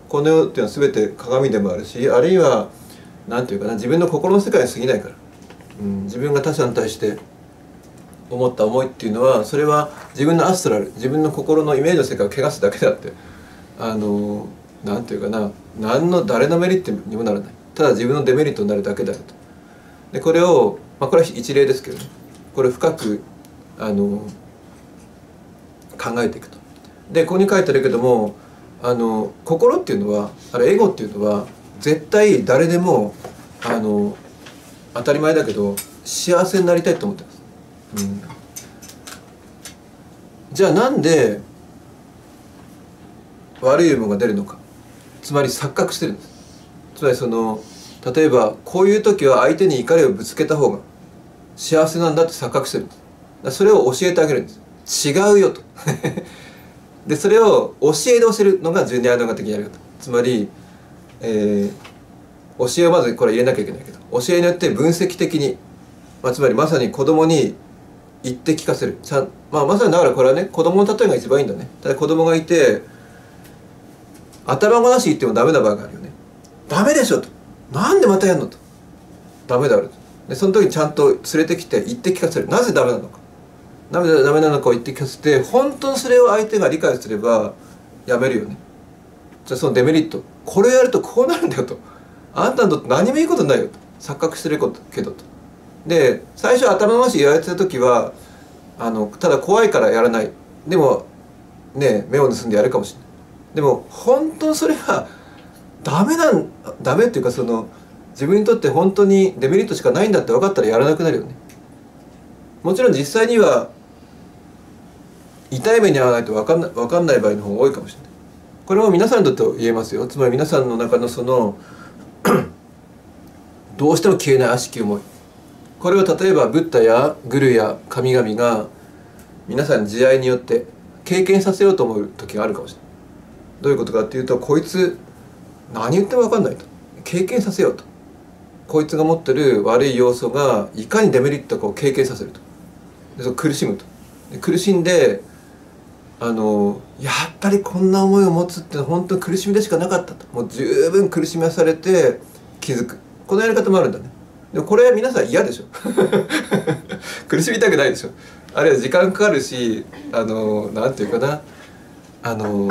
この世っていうのは全て鏡でもあるし、あるいは何て言うかな、自分の心の世界に過ぎないから、うん、自分が他者に対して思った思いっていうのは、それは自分のアストラル、自分の心のイメージの世界を汚すだけであって、あの何て言うかな、何の誰のメリットにもならない、ただ自分のデメリットになるだけであると。でこれを、まあ、これは一例ですけどね、これを深くあの考えていくと。でここに書いてあるけども、あの心っていうのは、あれエゴっていうのは絶対誰でもあの当たり前だけど幸せになりたいと思ってます、うん、じゃあなんで悪いものが出るのか、つまり錯覚してるんです。つまりその例えばこういう時は相手に怒りをぶつけた方が幸せなんだって錯覚してるんです。だそれを教えてあげるんです。違うよとでそれを教えで教えるのがジュニア動画的にやるよと。つまり、えー、教えをまずこれ入れなきゃいけないけど、教えによって分析的に、まあ、つまりまさに子供に言って聞かせる。ちゃん、まあ、まさにだからこれはね、子供の例えが一番いいんだね。ただ子供がいて頭ごなし言ってもダメな場合があるよね。ダメでしょと。なんでまたやるのと。ダメだろと。でその時にちゃんと連れてきて言って聞かせる。なぜダメなのか。ダメだダメなのかを言って聞かせて、本当にそれを相手が理解すればやめるよね。じゃあそのデメリット、これをやるとこうなるんだよと。あんたにとって何もいいことないよと。錯覚してるけどと。で最初頭の話言われてた時はあのただ怖いからやらない。でもね、目を盗んでやるかもしれない。でも本当にそれはダメなんダメっていうか、その自分にとって本当にデメリットしかないんだって分かったらやらなくなるよね。もちろん実際には痛い目に遭わないと分かんない、分かんない場合の方が多いかもしれない。これも皆さんにとって言えますよ。つまり皆さんの中のそのどうしても消えない悪しき思い、これを例えばブッダやグルや神々が皆さんに慈愛によって経験させようと思う時があるかもしれない。どういうことかっていうと、こいつ何言っても分かんないと、経験させようと。こいつが持ってる悪い要素がいかにデメリットかを経験させると。でそ苦しむと。で苦しんで、あのやっぱりこんな思いを持つってのは本当に苦しみでしかなかったと。もう十分苦しまされて気づく。このやり方もあるんだね。でもこれ皆さん嫌でしょ苦しみたくないでしょ。あるいは時間かかるし、あのなんていうかな、あの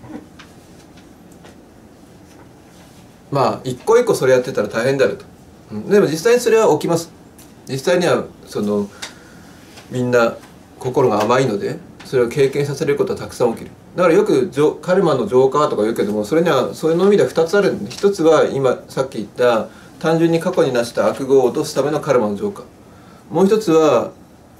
まあ一個一個それやってたら大変だろうと、うん、でも実際にそれは起きます。実際にはそのみんな心が甘いのでそれを経験させることはたくさん起きる。だからよくカルマの浄化とか言うけども、それにはそういう意味ではふたつあるんで、ひとつは今さっき言った単純に過去に成した悪業を落とすためのカルマの浄化、もう一つは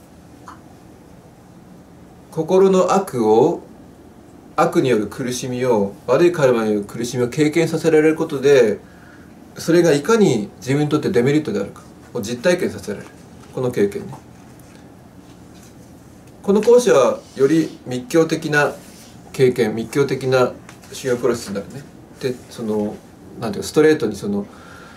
心の悪を悪による苦しみを、悪いカルマによる苦しみを経験させられることで、それがいかに自分にとってデメリットであるかを実体験させられる。この経験ね。この講師はより密教的な経験、密教的な修行プロセスになるね。でそのなんていうかストレートにその、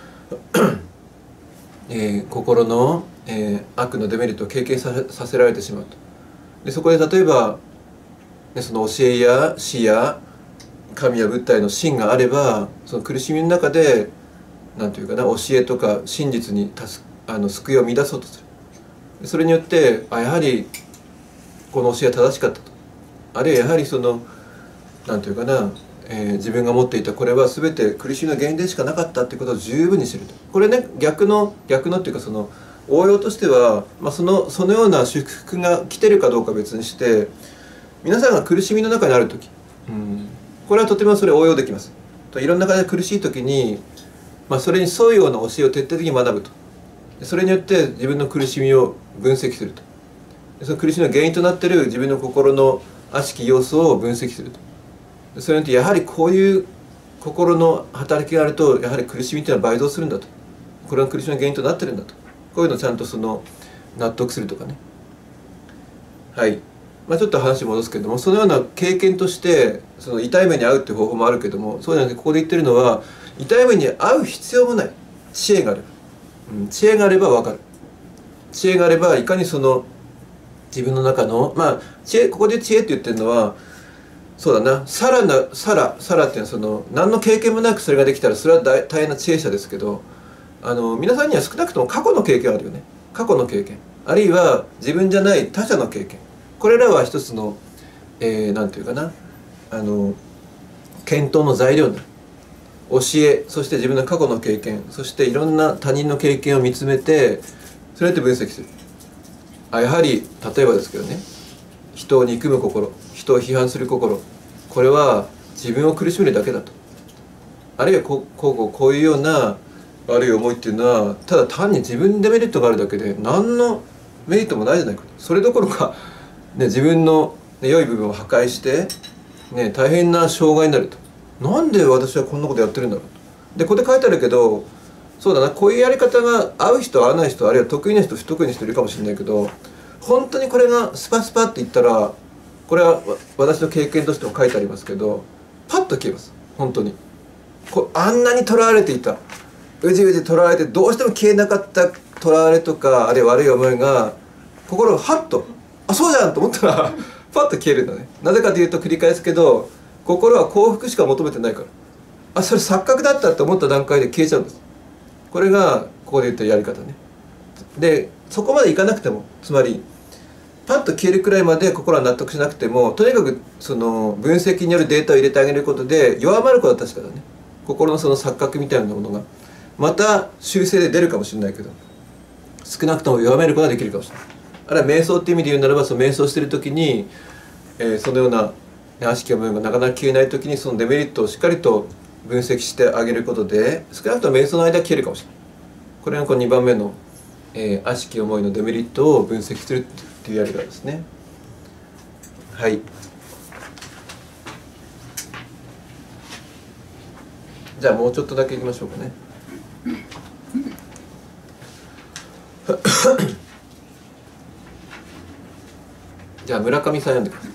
えー、心の、えー、悪のデメリットを経験させ、させられてしまうと。でそこで例えばでその教えや死や神やブッダへの信があれば、その苦しみの中でなんていうかな、教えとか真実にたすあの救いを乱そうとする。それによってあやはりこの教えは正しかったと、あるいはやはりそのなんていうかな、えー、自分が持っていたこれは全て苦しみの原因でしかなかったっていうことを十分に知ると。これね、逆の逆のっていうか、その応用としては、まあ、そのそのような祝福が来てるかどうかは別にして、皆さんが苦しみの中にある時、うん、これはとてもそれを応用できます。といろんな中で苦しい時に、まあ、それに沿うような教えを徹底的に学ぶと。それによって自分の苦しみを分析すると。その苦しみの原因となっている自分の心の悪しき要素を分析すると。それによってやはりこういう心の働きがあると、やはり苦しみというのは倍増するんだと。これが苦しみの原因となってるんだと。こういうのをちゃんとその納得するとかね。はい。まあ、ちょっと話戻すけども、そのような経験としてその痛い目に遭うっていう方法もあるけども、そうじゃなくてここで言ってるのは、痛い目に遭う必要もない。知恵があれば、うん、知恵があれば分かる。知恵があればいかにその自分の中の、まあ知恵、ここで知恵って言ってるのは、 そうだな、さらなさらさらっていうのはその何の経験もなくそれができたらそれは大大変な知恵者ですけど、あの皆さんには少なくとも過去の経験あるよね。過去の経験、あるいは自分じゃない他者の経験、これらは一つの、えー、なんていうかな、あの検討の材料になる。教え、そして自分の過去の経験、そしていろんな他人の経験を見つめて、それやって分析する。あ、やはり例えばですけどね、人を憎む心、人を批判する心、これは自分を苦しめるだけだと。あるいはこうこうこういうような悪い思いっていうのはただ単に自分でメリットがあるだけで何のメリットもないじゃないかと。それどころか、ね、自分の、ね、良い部分を破壊して、ね、大変な障害になると。なんで私はこんなことやってるんだろうと。でここで書いてあるけど、そうだな、こういうやり方が合う人合わない人、あるいは得意な人不得意な人いるかもしれないけど、本当にこれがスパスパっていったら、これは私の経験としても書いてありますけど、パッと消えます。本当にこあんなにとらわれていた、うじうじとらわれてどうしても消えなかったとらわれとか、あるいは悪い思いが心がハッと、あ、そうじゃんと思ったらパッと消えるんだね。なぜかというと、繰り返すけど、心は幸福しか求めてないから、あ、それ錯覚だったって思った段階で消えちゃうんです。これがここで言ったやり方ね。でそこまでいかなくても、つまりパッと消えるくらいまで心は納得しなくても、とにかくその分析によるデータを入れてあげることで弱まることは確かだね。心のその錯覚みたいなものがまた修正で出るかもしれないけど、少なくとも弱めることができるかもしれない。あるいは瞑想っていう意味で言うならば、その瞑想してる時に、えー、そのような悪しき思いがなかなか消えない時に、そのデメリットをしっかりと分析してあげることで、少なくとも瞑想の間は消えるかもしれない。これがこのにばんめの、えー、悪しき思いのデメリットを分析するっていうやり方ですね。はい。じゃあもうちょっとだけいきましょうかね。じゃあ村上さん読んでください。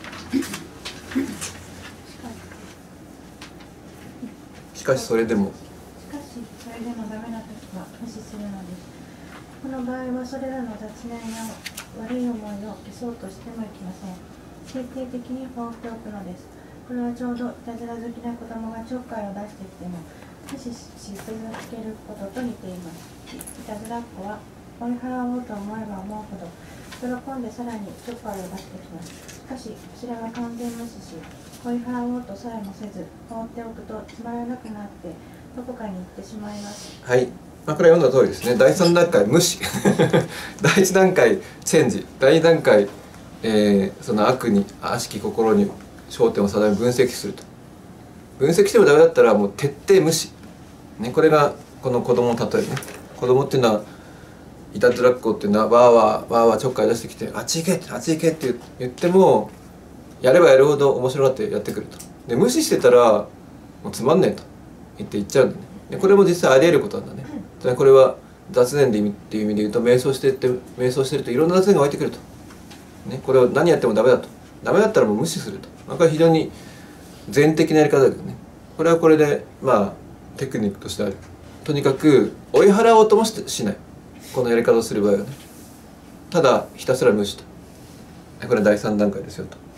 しかしそれでもしかしそれでもダメな時は無視するのです。この場合はそれらの雑念や悪い思いを消そうとしてもいけません。徹底的に放っておくのです。これはちょうどいたずら好きな子供がちょっかいを出してきても無視し続けることと似ています。いたずらっ子は追い払おうと思えば思うほど喜んでさらにちょっかいを出してきます。しかしこちらが完全無視し、追い払おうとさえもせず放っておくとつまらなくなってどこかに行ってしまいます。 はい、まあ、これは読んだ通りですね。だいさん段階無視だいいち段階チェンジ、だいに段階、えー、その悪に悪しき心に焦点を定め分析すると。分析してもダメだったらもう徹底無視、ね、これがこの子供の例えね。子供っていうのはいたずらっ子っていうのはわーわーわーわーちょっかい出してきて、あっち行けってあっち行けって言っても、やればやるほど面白がってやってくると。で無視してたらもうつまんねえと言って言っちゃうんだね。でこれも実際あり得ることなんだね。つまりこれは雑念で意味っていう意味で言うと、瞑想してって瞑想してるといろんな雑念が湧いてくると、ね、これを何やってもダメだと。ダメだったらもう無視すると。まあ、これは非常に全的なやり方だけどね。これはこれでまあテクニックとしてある。とにかく追い払おうともしてしない、このやり方をする場合はね。ただひたすら無視と。これはだいさん段階ですよと。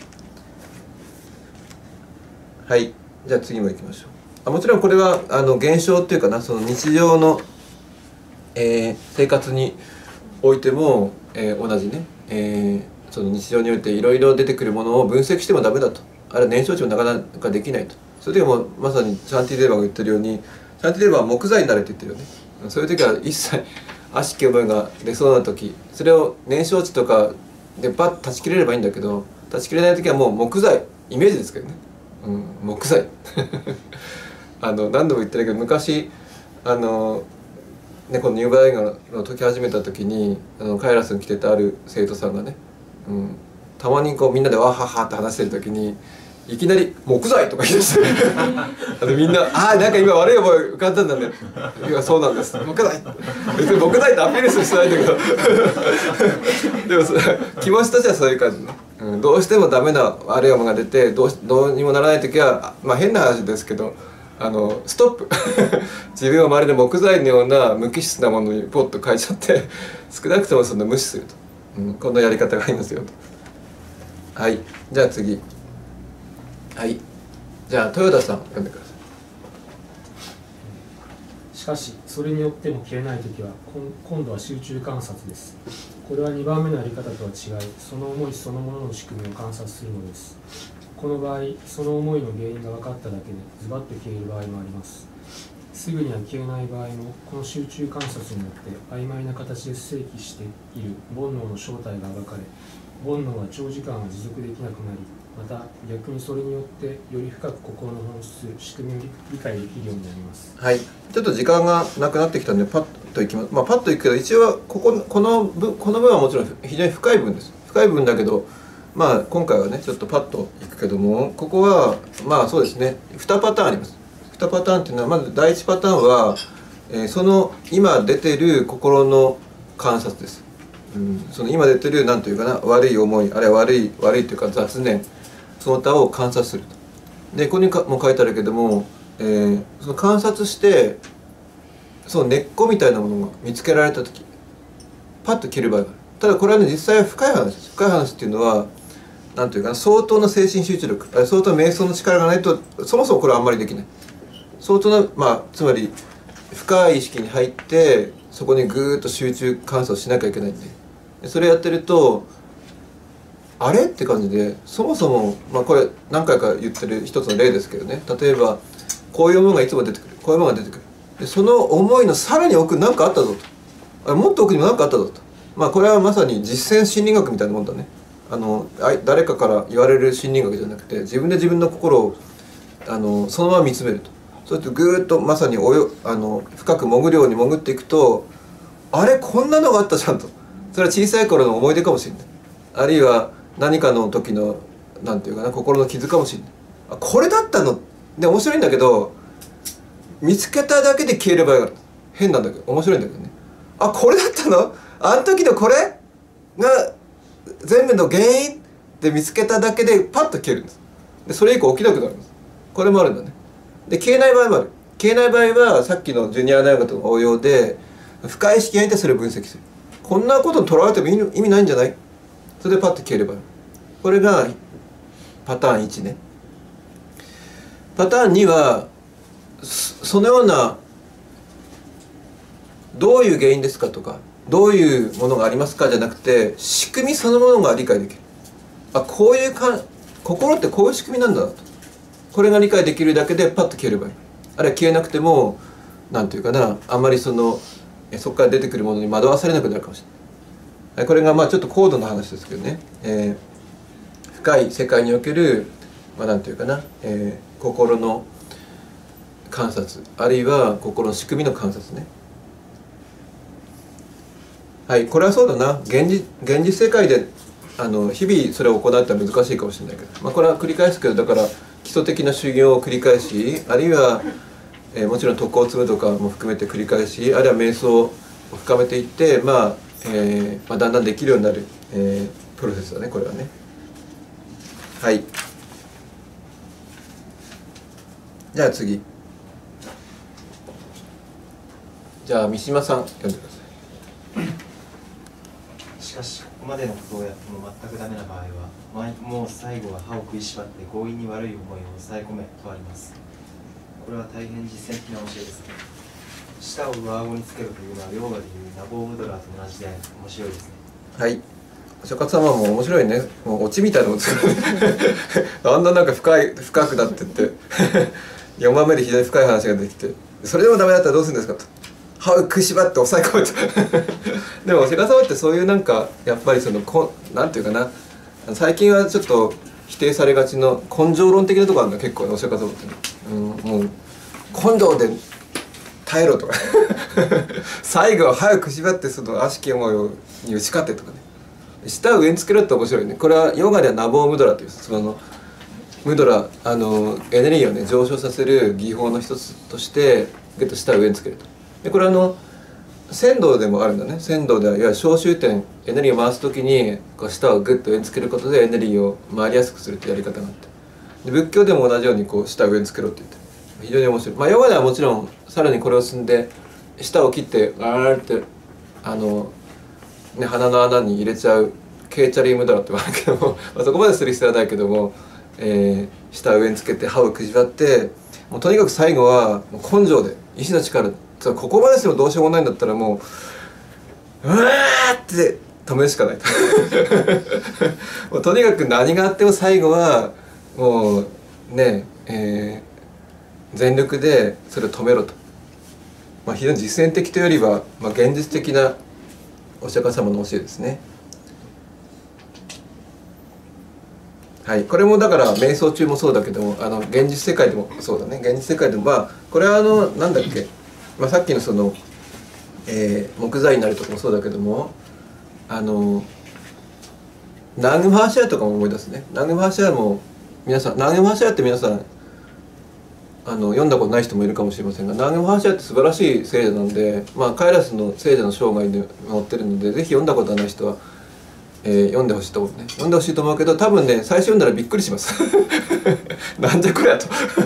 はい、じゃあ次も行きましょう。あ、もちろんこれはあの現象っていうかな、その日常の、えー、生活においても、えー、同じね、えー、その日常においていろいろ出てくるものを分析してもダメだと。あるいは燃焼値もなかなかできないと。そういう時はもうまさにシャンティレーバーが言ってるように、シャンティレーバーは木材になれって言ってるよね。そういう時は一切悪しき思いが出そうな時、それを燃焼値とかでバッと断ち切れればいいんだけど、断ち切れない時はもう木材、イメージですけどね、うん、木材あの何度も言ってるけど、昔あの、ね、この入梅大学の時始めた時にあのカイラスに来てたある生徒さんがね、うん、たまにこうみんなでわははって話してる時にいきなり「木材」とか言い出してあのみんな「ああなんか今悪い思い浮かんだんだね」「いやそうなんです木材」別に木材ってアピールしてないんだけどでも気持ちとしてはそういう感じね、うん、どうしてもダメな悪い思いが出てどうしどうにもならない時は、まあ変な話ですけど、あのストップ自分をまるで木材のような無機質なものにポッと変えちゃって少なくともその無視すると、うん、こんなやり方がありますよと。はい、じゃあ次。 はい、じゃあ豊田さん読んでください。 しかしそれによっても消えないときは今度は集中観察です。これはにばんめのやり方とは違い、その思いそのものの仕組みを観察するのです。この場合、その思いの原因が分かっただけでズバッと消える場合もあります。すぐには消えない場合も、この集中観察によって曖昧な形で生起している煩悩の正体が暴かれ、煩悩は長時間は持続できなくなり、また逆にそれによってより深く心の本質、仕組みを理解できるようになります。 はい、ちょっと時間がなくなってきたのでパッといきます。まあパッといくけど、一応こここの部この文はもちろん非常に深い文です。深い文だけど、まあ今回はねちょっとパッといくけども、ここはまあそうですね、にパターンあります。にパターンっていうのは、まずだいいちパターンは、えー、その今出てる心の観察です。うん、その今出てる何というかな、悪い思い、あるいは悪い悪いというか雑念、その他を観察すると。でここにも書いてあるけども、えー、その観察してその根っこみたいなものが見つけられた時パッと消える場合がある。ただこれはね実際は深い話です。深い話っていうのは何というかな、相当な精神集中力、相当な瞑想の力がないとそもそもこれはあんまりできない。相当な、まあつまり深い意識に入ってそこにぐーっと集中観察しなきゃいけないんで、それやってるとあれって感じで、そもそも、まあ、これ何回か言ってる一つの例ですけどね、例えばこういうものがいつも出てくる、こういうものが出てくる、でその思いのさらに奥に何かあったぞと、あもっと奥にも何かあったぞと、まあこれはまさに実践心理学みたいなもんだね。あの誰かから言われる心理学じゃなくて、自分で自分の心をあのそのまま見つめると。そうやってぐーっとまさにおよあの深く潜るように潜っていくと、あれこんなのがあったじゃんと。それは小さい頃の思い出かもしれない。あるいは何かの時のなんていうかな、心の傷かもしれない。あこれだったので面白いんだけど、見つけただけで消える場合がある。変なんだけど面白いんだけどね。あこれだったの、あの時のこれが全部の原因で見つけただけでパッと消えるんです。でそれ以降起きなくなるんです。これもあるんだね。で消えない場合もある。消えない場合はさっきのジュニア大学の応用で深い意識に入ってそれを分析する。こんなことにとらわれても意味ないんじゃない、それでパッと消えれば、これがパターンいちね。パターンにはそのようなどういう原因ですかとかどういうものがありますかじゃなくて、仕組みそのものが理解できる。あこういうか心ってこういう仕組みなんだなと、これが理解できるだけでパッと消えればいい。あるいは消えなくても何ていうかな、あんまりそのそこから出てくるものに惑わされなくなるかもしれない。これがまあちょっと高度な話ですけどね、えー、深い世界におけるまあ何ていうかな、えー、心の観察、あるいは心の仕組みの観察ね。はい、これはそうだな、現実現実世界であの日々それを行うってのは難しいかもしれないけど、まあ、これは繰り返すけど、だから基礎的な修行を繰り返し、あるいは、えー、もちろん徳を積むとかも含めて繰り返し、あるいは瞑想を深めていって、まあえーまあ、だんだんできるようになる、えー、プロセスだね、これはね。はい。じゃあ次。じゃあ三島さん読んでください。 しかしここまでのことをやっても全くダメな場合は、もう最後は歯を食いしばって強引に悪い思いを抑え込めとあります。これは大変実践的な教えですね。舌を上顎につけるというのはヨーガでいうナボームドラーと同じで面白いですね。 はい、お釈迦様も面白いね。もうオチみたいなことだんだんなんか深い深くなってってよんばんめで非常に深い話ができて、それでもダメだったらどうするんですかと、歯を食いしばって抑え込めとでもお釈迦様ってそういうなんかやっぱりそのこなんていうかな、最近はちょっと否定されがちの根性論的なところあるんだ結構ね、お釈迦様って、ね、うん、もう根性で耐えろとか最後は歯を食いしばってその悪しき思いをに打ち勝ってとかね、舌を上につけるって面白いね。これはヨガではナボームドラという、そのムドラあのエネルギーをね上昇させる技法の一つとしてグッと舌を上につけると。でこれはあの仙道でもあるんだね。仙道ではいわゆる小周点、エネルギーを回す時にこう舌をグッと上につけることでエネルギーを回りやすくするってやり方があって、で仏教でも同じようにこう舌を上につけろって言って非常に面白い。まあヨガではもちろんさらにこれを進んで舌を切ってガーッてあの、ね、鼻の穴に入れちゃうケーチャリームドラって言われるけども、まあ、そこまでする必要はないけども、 えー、舌上につけて歯をくじばって、もうとにかく最後はもう根性で意志の力、ここまでしてもどうしようもないんだったらもううわーって止めるしかないともうとにかく何があっても最後はもうね、えー、全力でそれを止めろと、まあ、非常に実践的というよりは、まあ、現実的なお釈迦様の教えですね。はい、これもだから瞑想中もそうだけども、あの現実世界でもそうだね、現実世界でもまあこれはあのなんだっけ、まあ、さっきのその、えー、木材になるとかもそうだけども、あのナングマハシャヤとかも思い出すね。ナングマハシャヤも皆さん、ナングマハシャヤって皆さんあの読んだことない人もいるかもしれませんが、ナングマハシャヤって素晴らしい聖者なので、まあ、カイラスの聖者の生涯で載ってるので、ぜひ読んだことない人は、えー、読んでほしいと思うね。読んでほしいと思うけど、多分ね最初読んだらびっくりしますなんじゃこりゃと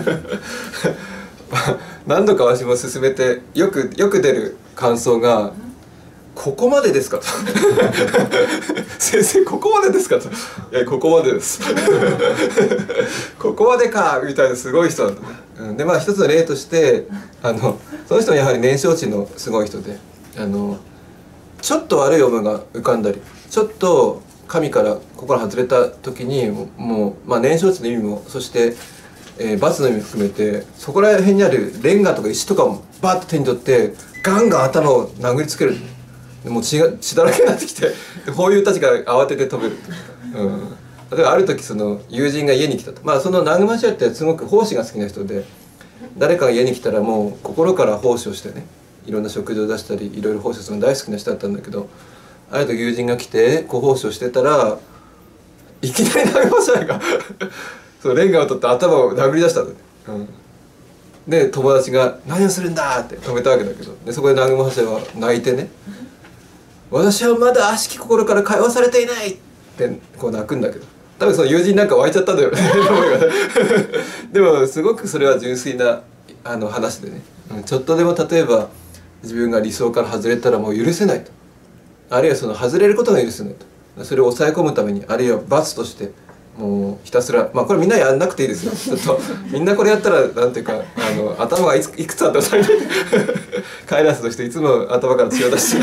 何度か私も勧めてよくよく出る感想が「ここまでですか?」と「先生ここまでですか?」と「いやここまでです」ここまでかみたいなすごい人なんだね。うん、でまあ一つの例としてあのその人はやはり年少値のすごい人で、あのちょっと悪い思いが浮かんだり、ちょっと神から心外れた時にもう、まあ、年少値の意味もそして、えー、罰の意味も含めてそこら辺にあるレンガとか石とかもバッと手に取ってガンガン頭を殴りつける。でもう 血, が血だらけになってきて法友たちが慌てて止める、うん、例えばある時その友人が家に来たと、まあそのナグマシャってすごく奉仕が好きな人で、誰かが家に来たらもう心から奉仕をしてね、いろんな食事を出したりいろいろ奉仕するのが大好きな人だったんだけど、ある時友人が来てこう奉仕をしてたらいきなりナグマシャがそのレンガを取って頭を殴り出したんだね、うん、で友達が「何をするんだ!」って止めたわけだけど、でそこでナグマシャは泣いてね、私はまだ悪しき心から解放されていないってこう泣くんだけど、多分その友人なんか湧いちゃったんだよねでもすごくそれは純粋なあの話でね、ちょっとでも例えば自分が理想から外れたらもう許せないと、あるいはその外れることが許せないと、それを抑え込むために、あるいは罰としてもうひたすら、まあこれみんなやんなくていいですよちょっとみんなこれやったらなんていうかあの頭がいくつあったら足りないカイラスとしていつも頭から血を出して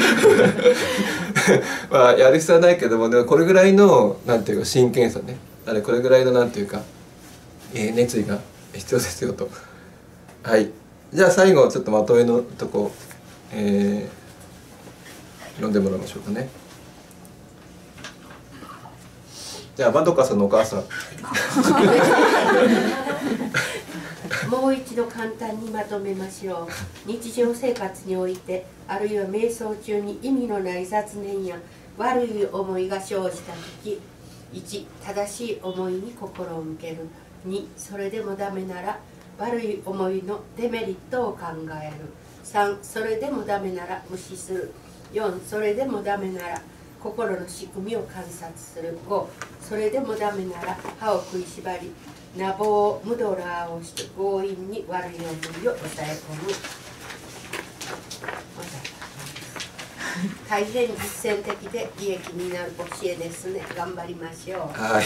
まあやる必要はないけども、でもこれぐらいのなんていうか真剣さね、あれこれぐらいのなんていうか、えー、熱意が必要ですよと。はい、じゃあ最後ちょっとまとめのとこ、えー、読んでもらいましょうかね。じゃあまどかさんのお母さんもう一度簡単にまとめましょう。日常生活において、あるいは瞑想中に意味のない雑念や悪い思いが生じた時、いち正しい思いに心を向ける。にそれでもダメなら悪い思いのデメリットを考える。さんそれでもダメなら無視する。よんそれでもダメなら心の仕組みを観察する。ごそれでもダメなら歯を食いしばり、ナボームドラーをして強引に悪い思いを抑え込む。大変実践的で利益になる教えですね。頑張りましょう。 はい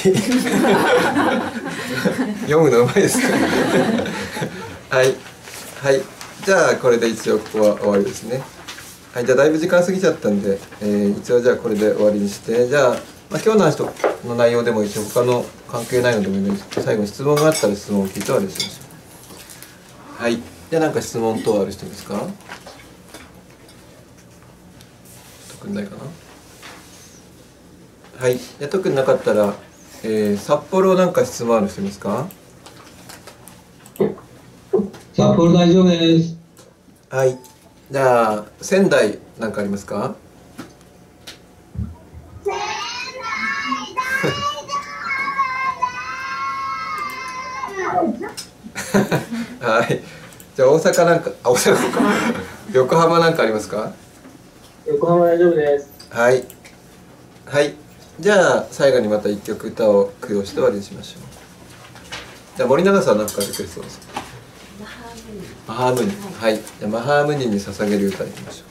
読むのうまいですねはいはい、じゃあこれで一応ここは終わりですね。はい、じゃあだいぶ時間過ぎちゃったんで、えー、一応じゃあこれで終わりにして、じゃあ、まあ、今日の話の内容でも一応他の関係ないのでもいいので、最後に質問があったら質問を聞いて終わりにしましょう。はい、じゃあ何か質問等ある人ですか？特にないかな。はい、じゃあ特になかったら、えー、札幌なんか質問ある人いますか？ 札幌大丈夫です。 はい、じゃあ仙台なんかありますか？はい、じゃあ大阪なんか、あ、大阪か横浜なんかありますか？ 横浜大丈夫です。 はい、はい、じゃあ最後にまた一曲歌を供養して終わりにしましょう。じゃあ森永さんなんかリクエストです。マハームニ、はい、じゃあマハームニに捧げる歌いきましょう。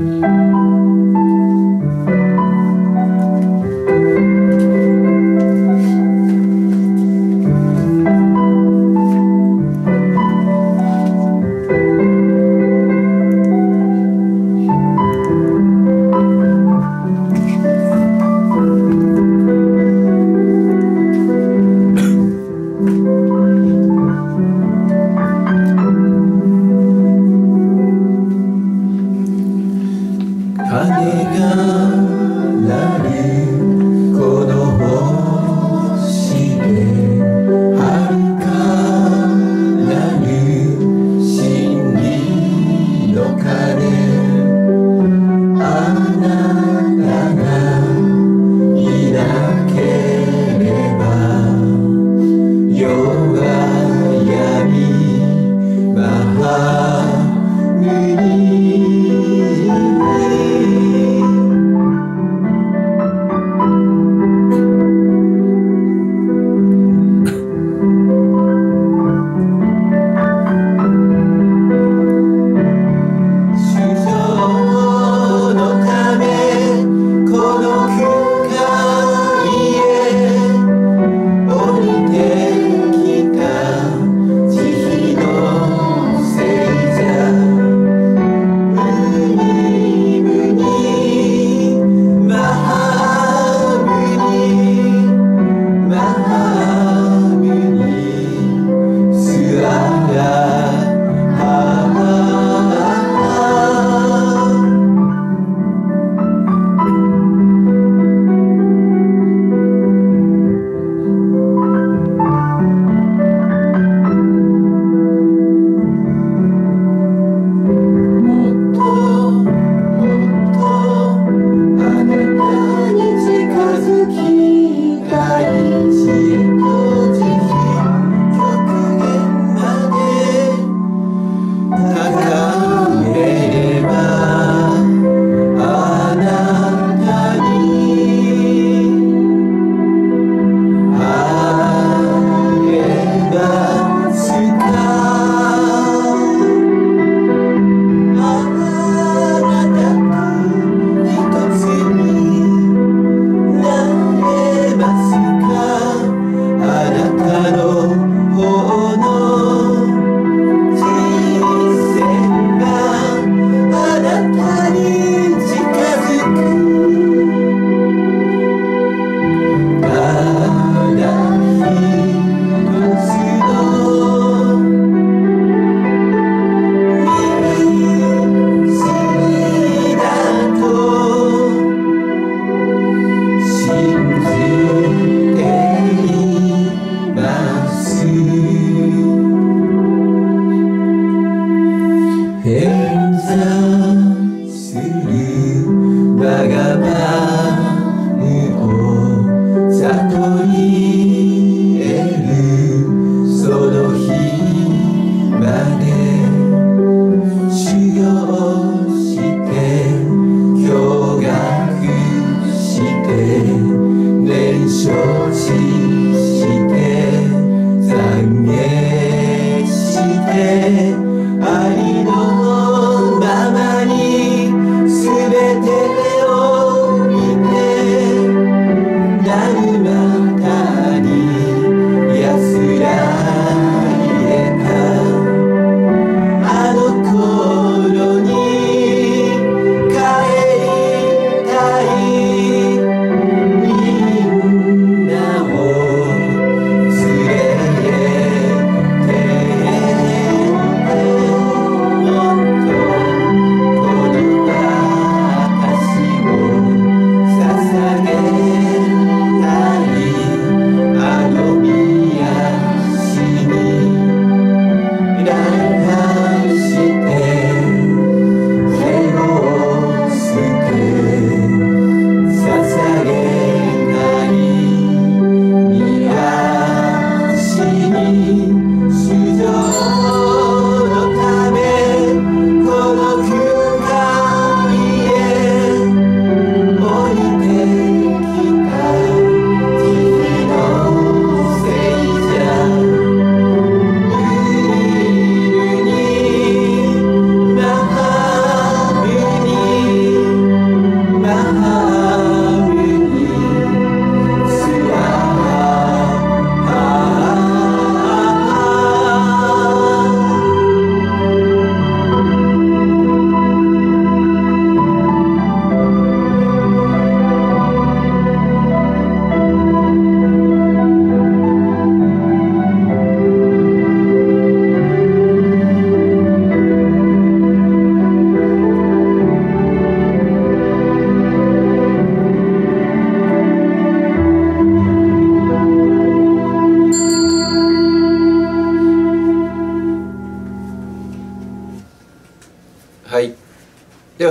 ありのままにすべてを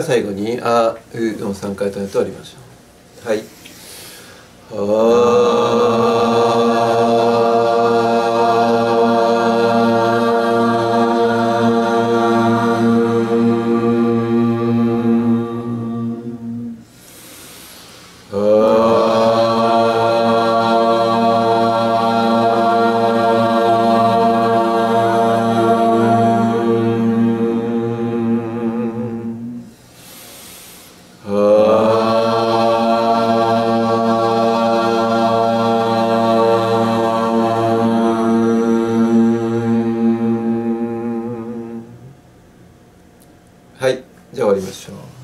は最後に「あ」「う」のさんかいタイとありましょう。はい。はい、じゃあ終わりましょう。